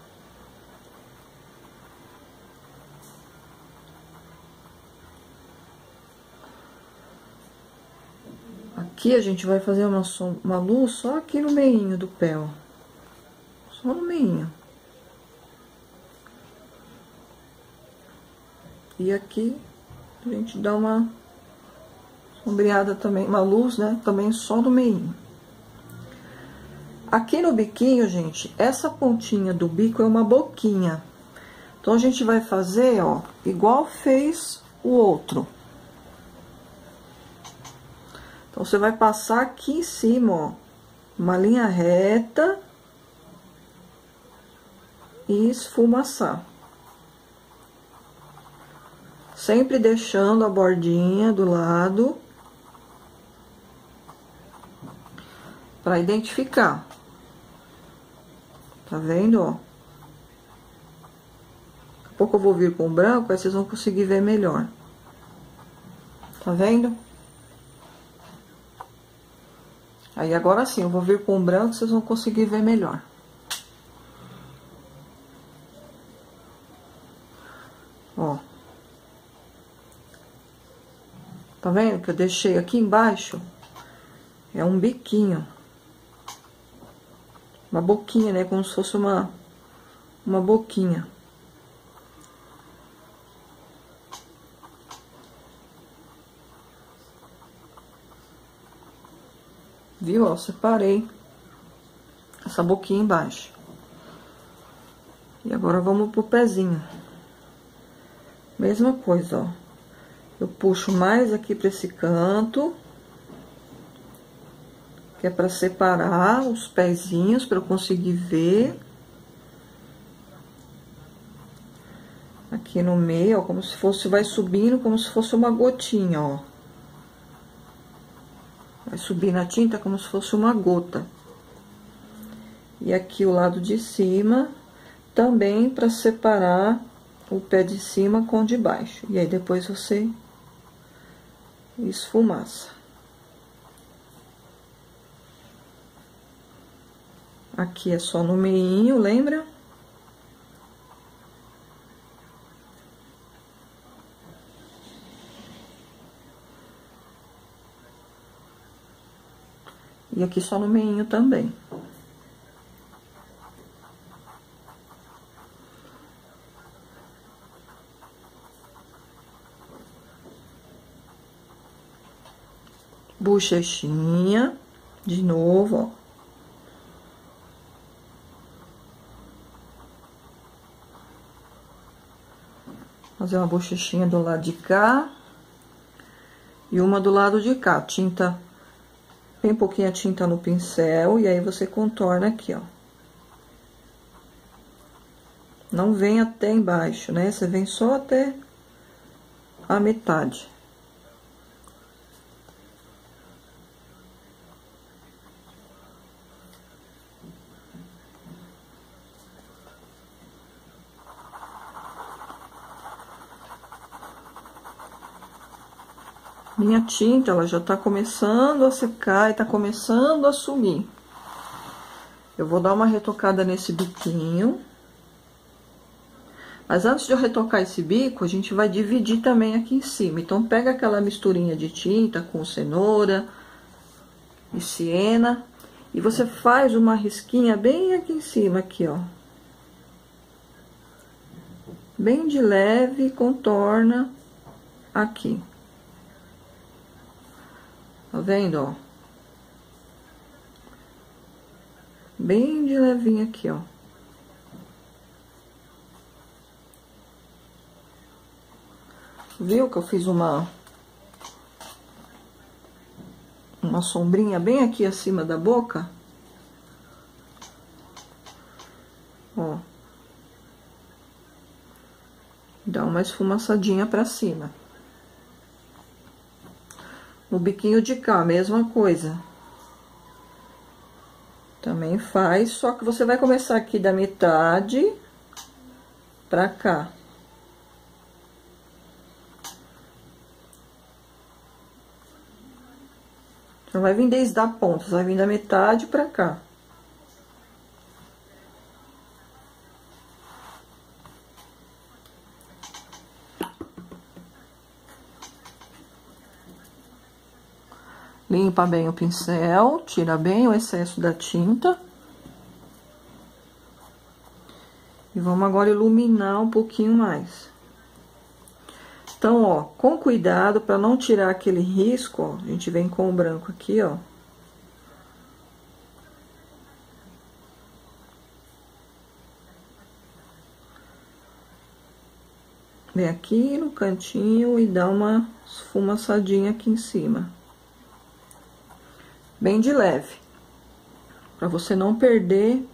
Aqui a gente vai fazer uma luz só aqui no meinho do pé, ó. Só no meinho. E aqui a gente dá uma sombreada também, uma luz, né? Também só no meinho. Aqui no biquinho, gente, essa pontinha do bico é uma boquinha. Então, a gente vai fazer, ó, igual fez o outro. Então, você vai passar aqui em cima, ó, uma linha reta e esfumaçar. Sempre deixando a bordinha do lado para identificar. Tá vendo, ó? Daqui a pouco eu vou vir com o branco, aí vocês vão conseguir ver melhor. Tá vendo? Aí, agora sim, eu vou vir com o branco, vocês vão conseguir ver melhor. Ó. Tá vendo que eu deixei aqui embaixo? É um biquinho. Uma boquinha, né? Como se fosse uma boquinha. Viu? Ó, separei essa boquinha embaixo. E agora vamos pro pezinho. Mesma coisa, ó. Eu puxo mais aqui pra esse canto. Que é pra separar os pezinhos, pra eu conseguir ver. Aqui no meio, ó, como se fosse, vai subindo como se fosse uma gotinha, ó. Vai subir na tinta como se fosse uma gota. E aqui o lado de cima, também pra separar o pé de cima com o de baixo. E aí, depois você esfumaça. Aqui é só no meinho, lembra? E aqui só no meinho também. Bochechinha, de novo, ó. Fazer uma bochechinha do lado de cá. E uma do lado de cá. Tinta, bem pouquinha tinta no pincel. E aí, você contorna aqui, ó. Não vem até embaixo, né? Você vem só até a metade. Minha tinta, ela já tá começando a secar e tá começando a sumir. Eu vou dar uma retocada nesse biquinho. Mas antes de eu retocar esse bico, a gente vai dividir também aqui em cima. Então, pega aquela misturinha de tinta com cenoura e siena. E você faz uma risquinha bem aqui em cima, aqui, ó. Bem de leve, contorna aqui. Tá vendo, ó? Bem de levinho aqui, ó. Viu que eu fiz uma sombrinha bem aqui acima da boca? Ó. Dá uma esfumaçadinha pra cima. No biquinho de cá, a mesma coisa. Também faz, só que você vai começar aqui da metade pra cá. Não vai vir desde a ponta, vai vir da metade pra cá. Limpa bem o pincel, tira bem o excesso da tinta. E vamos agora iluminar um pouquinho mais. Então, ó, com cuidado para não tirar aquele risco, ó, a gente vem com o branco aqui, ó. Vem aqui no cantinho e dá uma esfumaçadinha aqui em cima. Bem de leve, para você não perder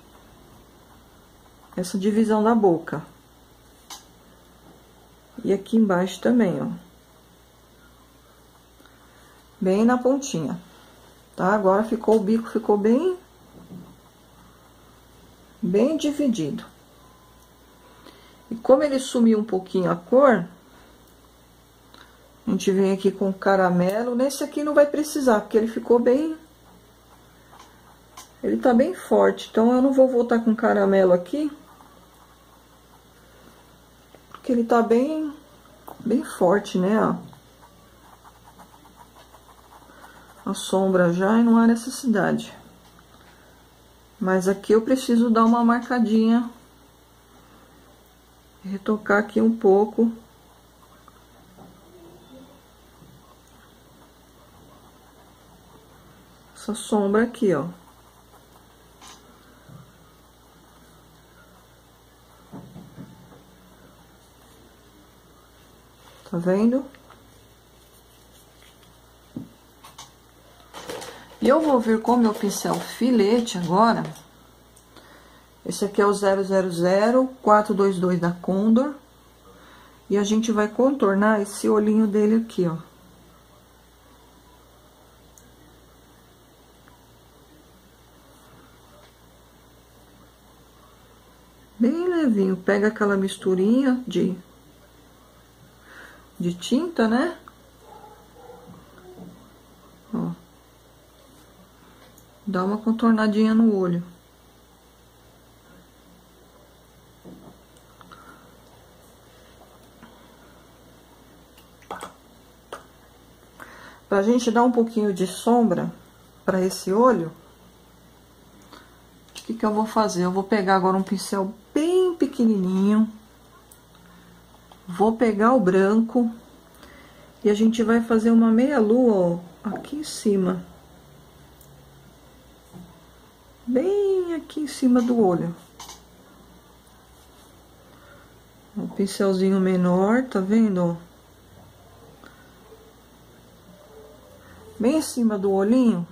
essa divisão da boca. E aqui embaixo também, ó. Bem na pontinha, tá? Agora ficou, o bico ficou bem dividido. E como ele sumiu um pouquinho a cor, a gente vem aqui com caramelo. Nesse aqui não vai precisar, porque ele ficou bem... Ele tá bem forte, então eu não vou voltar com caramelo aqui. Porque ele tá bem forte, né, ó. A sombra já e não há necessidade. Mas aqui eu preciso dar uma marcadinha. Retocar aqui um pouco. Essa sombra aqui, ó. Tá vendo? E eu vou vir com o meu pincel filete agora. Esse aqui é o 000-422 da Condor. E a gente vai contornar esse olhinho dele aqui, ó. Bem levinho. Pega aquela misturinha de tinta, né? Ó. Dá uma contornadinha no olho. Pra gente dar um pouquinho de sombra pra esse olho, o que que eu vou fazer? Eu vou pegar agora um pincel bem pequenininho. Vou pegar o branco e a gente vai fazer uma meia-lua, ó, aqui em cima. Bem aqui em cima do olho. Um pincelzinho menor, tá vendo? Bem em cima do olhinho.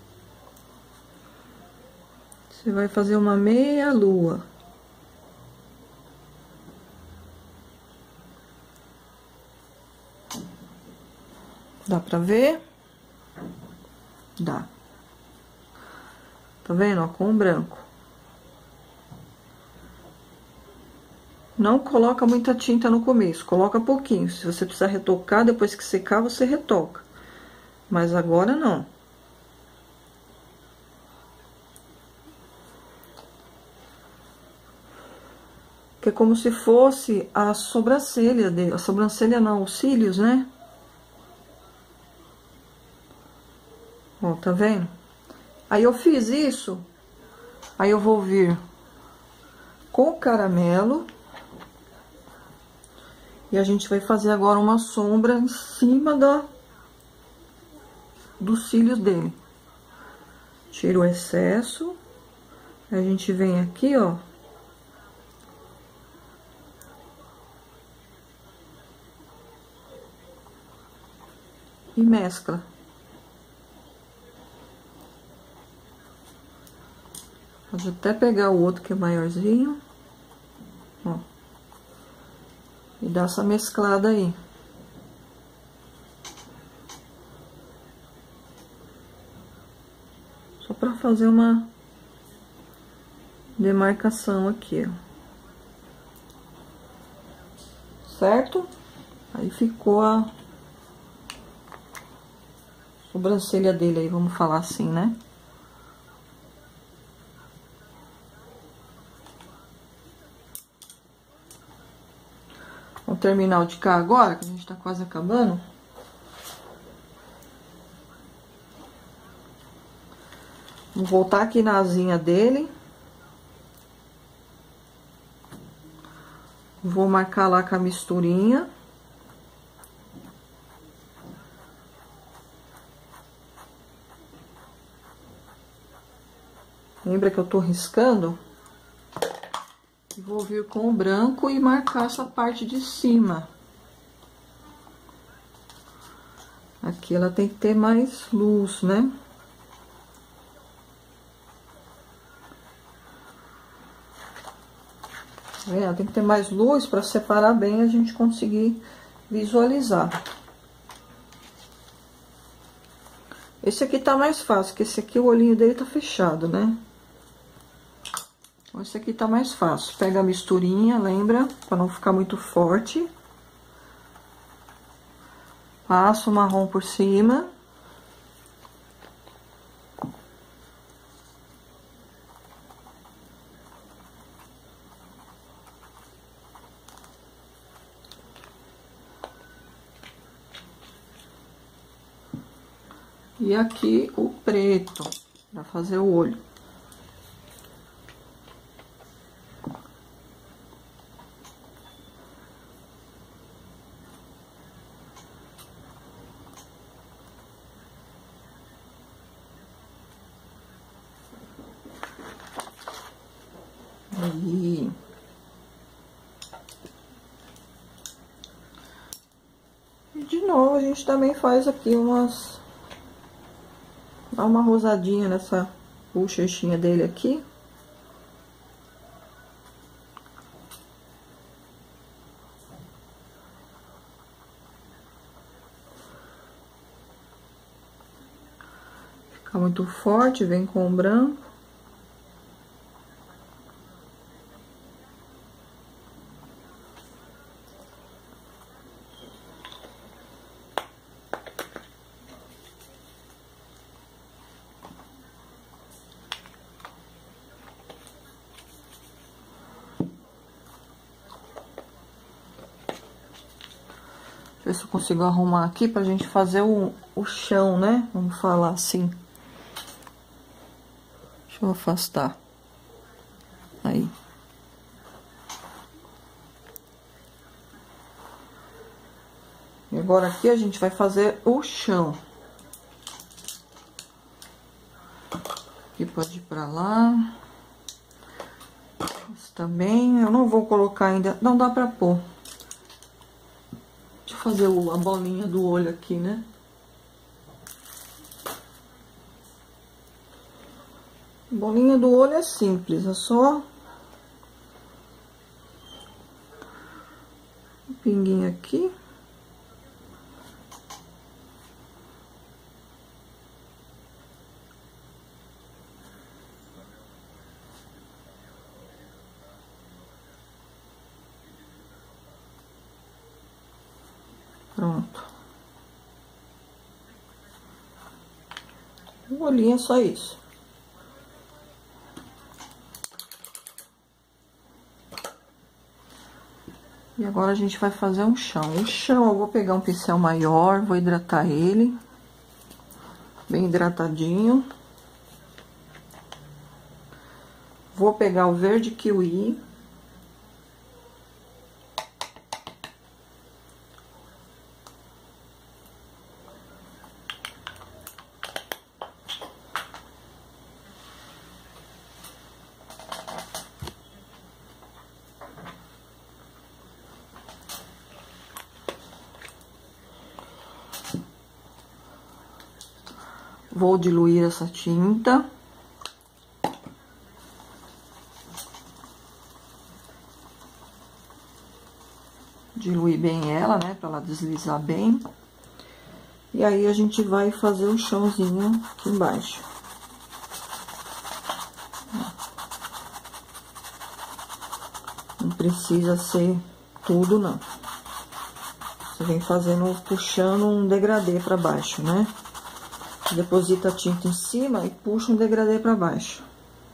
Você vai fazer uma meia-lua. Dá pra ver? Dá. Tá vendo, ó, com o branco. não coloca muita tinta no começo, coloca pouquinho. Se você precisar retocar, depois que secar, você retoca. Mas agora não. Que é como se fosse a sobrancelha dele. A sobrancelha não, os cílios, né? Ó, tá vendo? Aí eu fiz isso. Aí eu vou vir com o caramelo. E a gente vai fazer agora uma sombra em cima dos cílios dele. Tira o excesso. A gente vem aqui, ó. E mescla. Pode até pegar o outro que é maiorzinho. Ó. E dar essa mesclada aí. Só pra fazer uma demarcação aqui, ó. Certo? Aí ficou a sobrancelha dele aí, vamos falar assim, né? Vamos terminar o de cá agora, que a gente tá quase acabando. Vou voltar aqui na asinha dele. Vou marcar lá com a misturinha. Lembra que eu tô riscando? Vou vir com o branco e marcar essa parte de cima. Aqui ela tem que ter mais luz, né? Ela tem que ter mais luz para separar bem e a gente conseguir visualizar. Esse aqui tá mais fácil, porque esse aqui o olhinho dele tá fechado, né? Esse aqui tá mais fácil. Pega a misturinha, lembra? Pra não ficar muito forte. Passa o marrom por cima. E aqui o preto, pra fazer o olho. Aí. E de novo a gente também faz aqui dá uma rosadinha nessa bochechinha dele aqui. Fica muito forte, vem com o branco. Ver se eu consigo arrumar aqui pra gente fazer o chão, né? Vamos falar assim. Deixa eu afastar. Aí. E agora aqui a gente vai fazer o chão. Aqui pode ir pra lá. Esse também, eu não vou colocar ainda, não dá pra pôr. Fazer a bolinha do olho aqui, né? Bolinha do olho é simples, é só um pinguinho aqui. Pronto. Um olhinho é só isso. E agora a gente vai fazer um chão. O chão eu vou pegar um pincel maior, vou hidratar ele. Bem hidratadinho. Vou pegar o verde kiwi. Vou diluir essa tinta. Diluir bem ela, né, pra ela deslizar bem. E aí, a gente vai fazer um chãozinho aqui embaixo. Não precisa ser tudo, não. Você vem fazendo, puxando um degradê pra baixo, né? Deposita a tinta em cima e puxa um degradê pra baixo.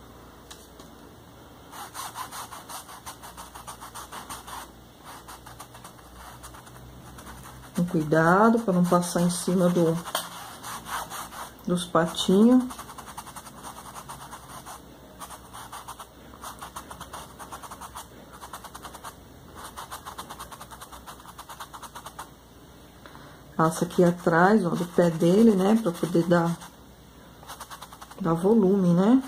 Com cuidado para não passar em cima dos patinhos. Passa aqui atrás, ó, do pé dele, né, para poder dar volume, né?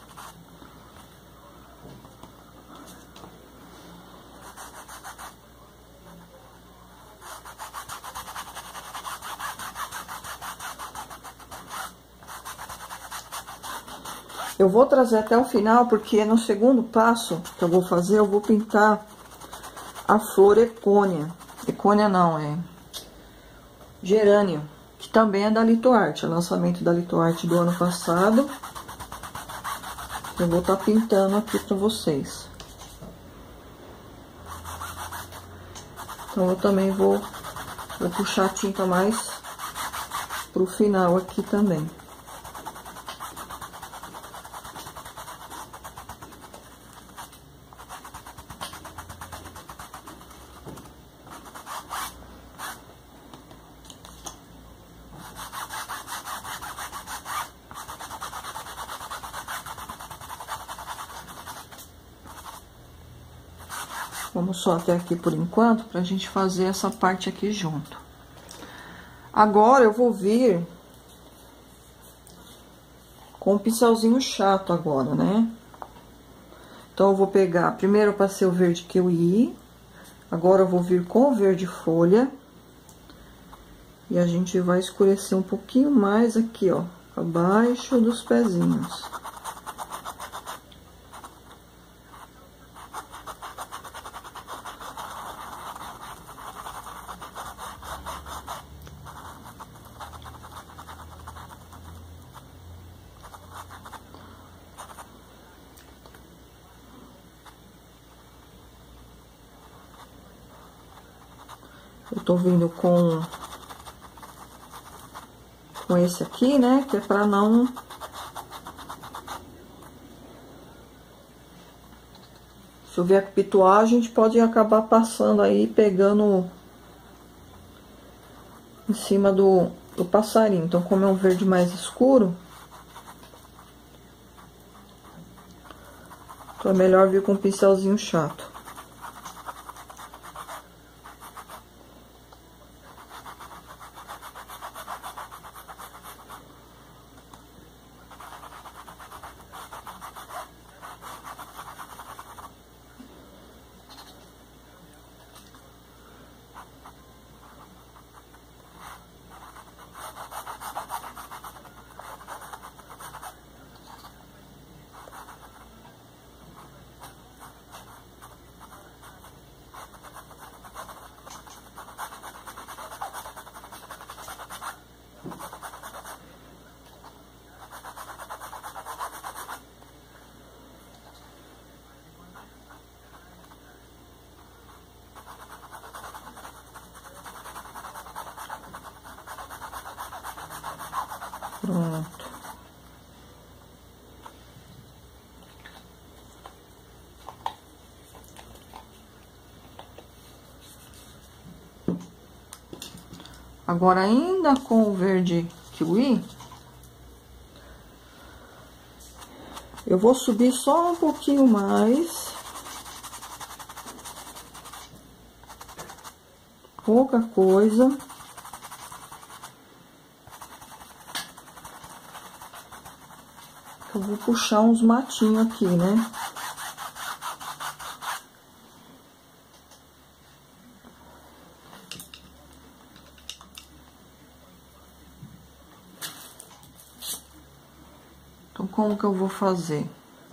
Eu vou trazer até o final, porque no segundo passo que eu vou fazer, eu vou pintar a flor ecônia. Ecônia não, é gerânio, que também é da Litoarte, é lançamento da Litoarte do ano passado. Eu vou estar pintando aqui pra vocês. Então, eu também vou puxar a tinta mais pro final aqui também. Vamos só até aqui por enquanto, pra gente fazer essa parte aqui junto. Agora, eu vou vir com um pincelzinho chato agora, né? Então, eu vou pegar, primeiro eu passei o verde kiwi, agora eu vou vir com o verde folha. E a gente vai escurecer um pouquinho mais aqui, ó, abaixo dos pezinhos. Eu tô vindo com esse aqui, né, que é pra não... Se eu vier pituar, a gente pode acabar passando aí, pegando em cima do passarinho. Então, como é um verde mais escuro, então é melhor vir com um pincelzinho chato. Pronto. Agora, ainda com o verde kiwi, eu vou subir só um pouquinho mais. Pouca coisa. Eu vou puxar uns matinhos aqui, né? Então, como que eu vou fazer?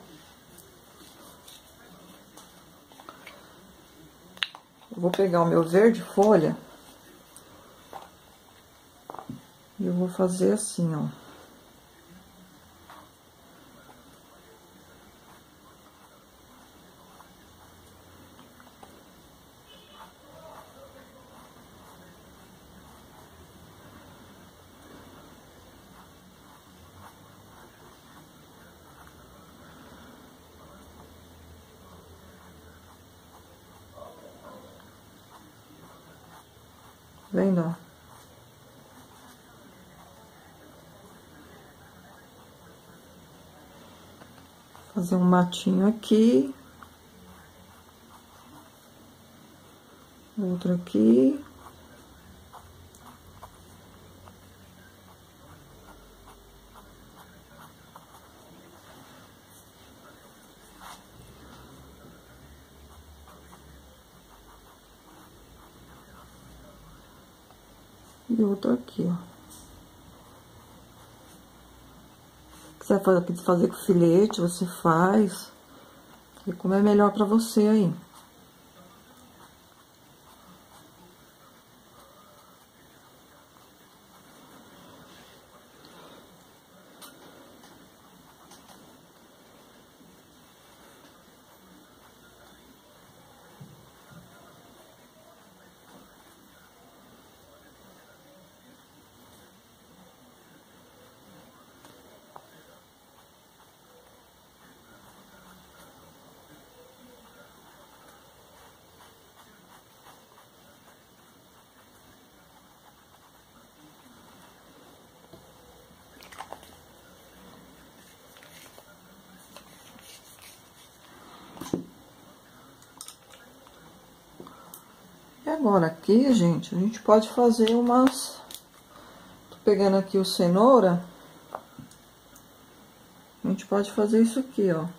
Eu vou pegar o meu verde folha e eu vou fazer assim, ó. Vendo, ó? Fazer um matinho aqui. Outro aqui. E outro aqui, ó. Quiser fazer com filete, você faz. E como é melhor pra você aí. E agora aqui, gente, a gente pode fazer umas... Tô pegando aqui o cenoura. A gente pode fazer isso aqui, ó.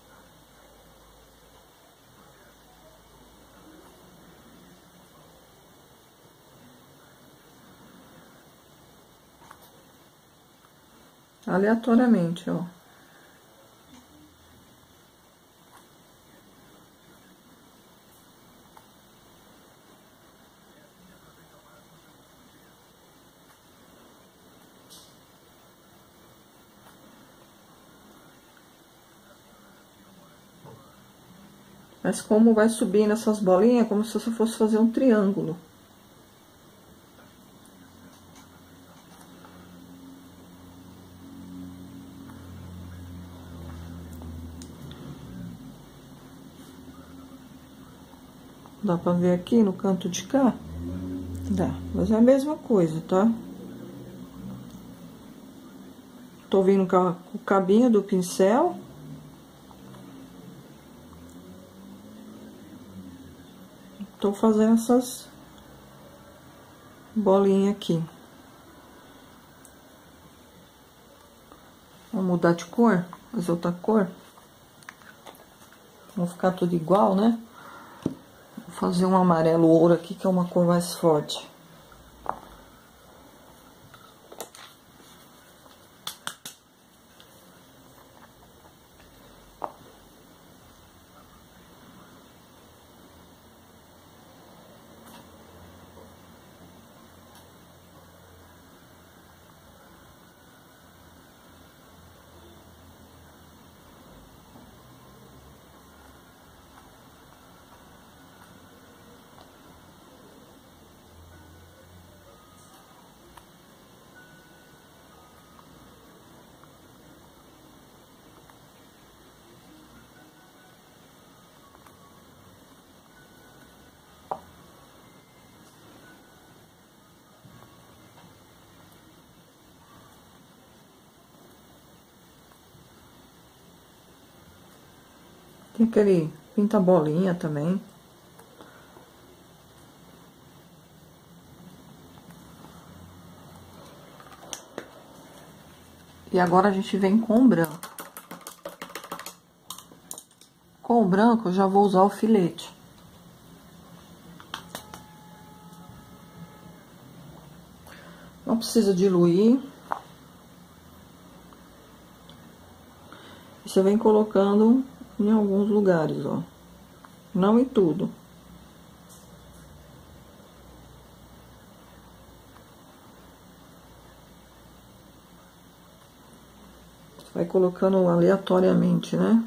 Aleatoriamente, ó. Mas como vai subindo essas bolinhas, como se você fosse fazer um triângulo. Dá pra ver aqui no canto de cá? Dá, mas é a mesma coisa, tá? Tô vindo com o cabinho do pincel. Tô fazendo essas bolinhas aqui. Vamos mudar de cor? Fazer outra cor? Vão ficar tudo igual, né? Vou fazer um amarelo ouro aqui, que é uma cor mais forte. Tem aquele pinta-bolinha também. E agora a gente vem com o branco. Com o branco eu já vou usar o filete. Não precisa diluir. Você vem colocando em alguns lugares, ó. Não em tudo. Vai colocando aleatoriamente, né?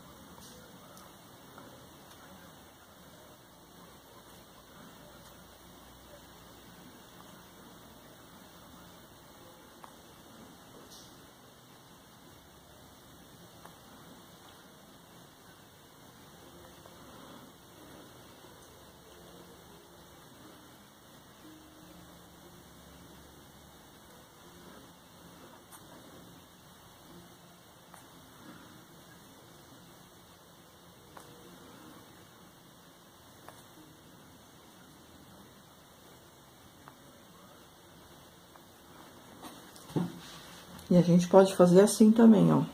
E a gente pode fazer assim também, ó.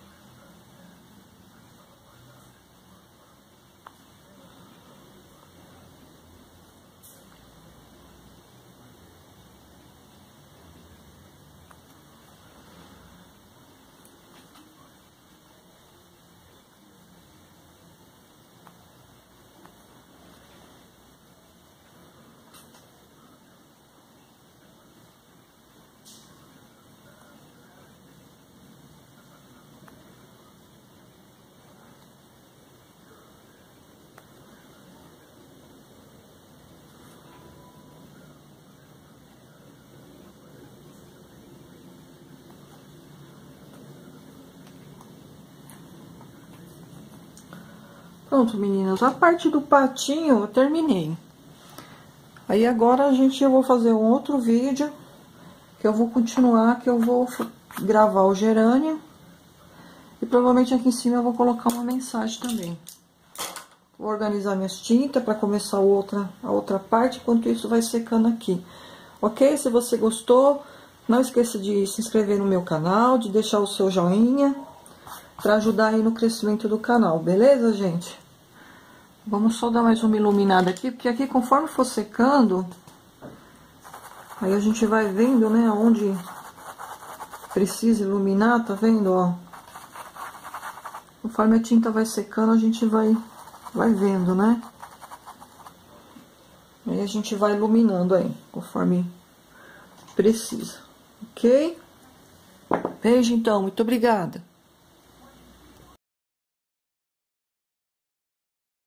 Pronto, meninas, a parte do patinho eu terminei. Aí agora eu vou fazer um outro vídeo, que eu vou continuar, que eu vou gravar o gerânio. E provavelmente aqui em cima eu vou colocar uma mensagem também. Vou organizar minhas tintas para começar a outra parte, enquanto isso vai secando aqui. Ok? Se você gostou, não esqueça de se inscrever no meu canal, de deixar o seu joinha, para ajudar aí no crescimento do canal, beleza, gente? Vamos só dar mais uma iluminada aqui, porque aqui conforme for secando, aí a gente vai vendo, né, onde precisa iluminar, tá vendo, ó? Conforme a tinta vai secando, a gente vai vendo, né? Aí a gente vai iluminando aí, conforme precisa, ok? Beijo, então, muito obrigada.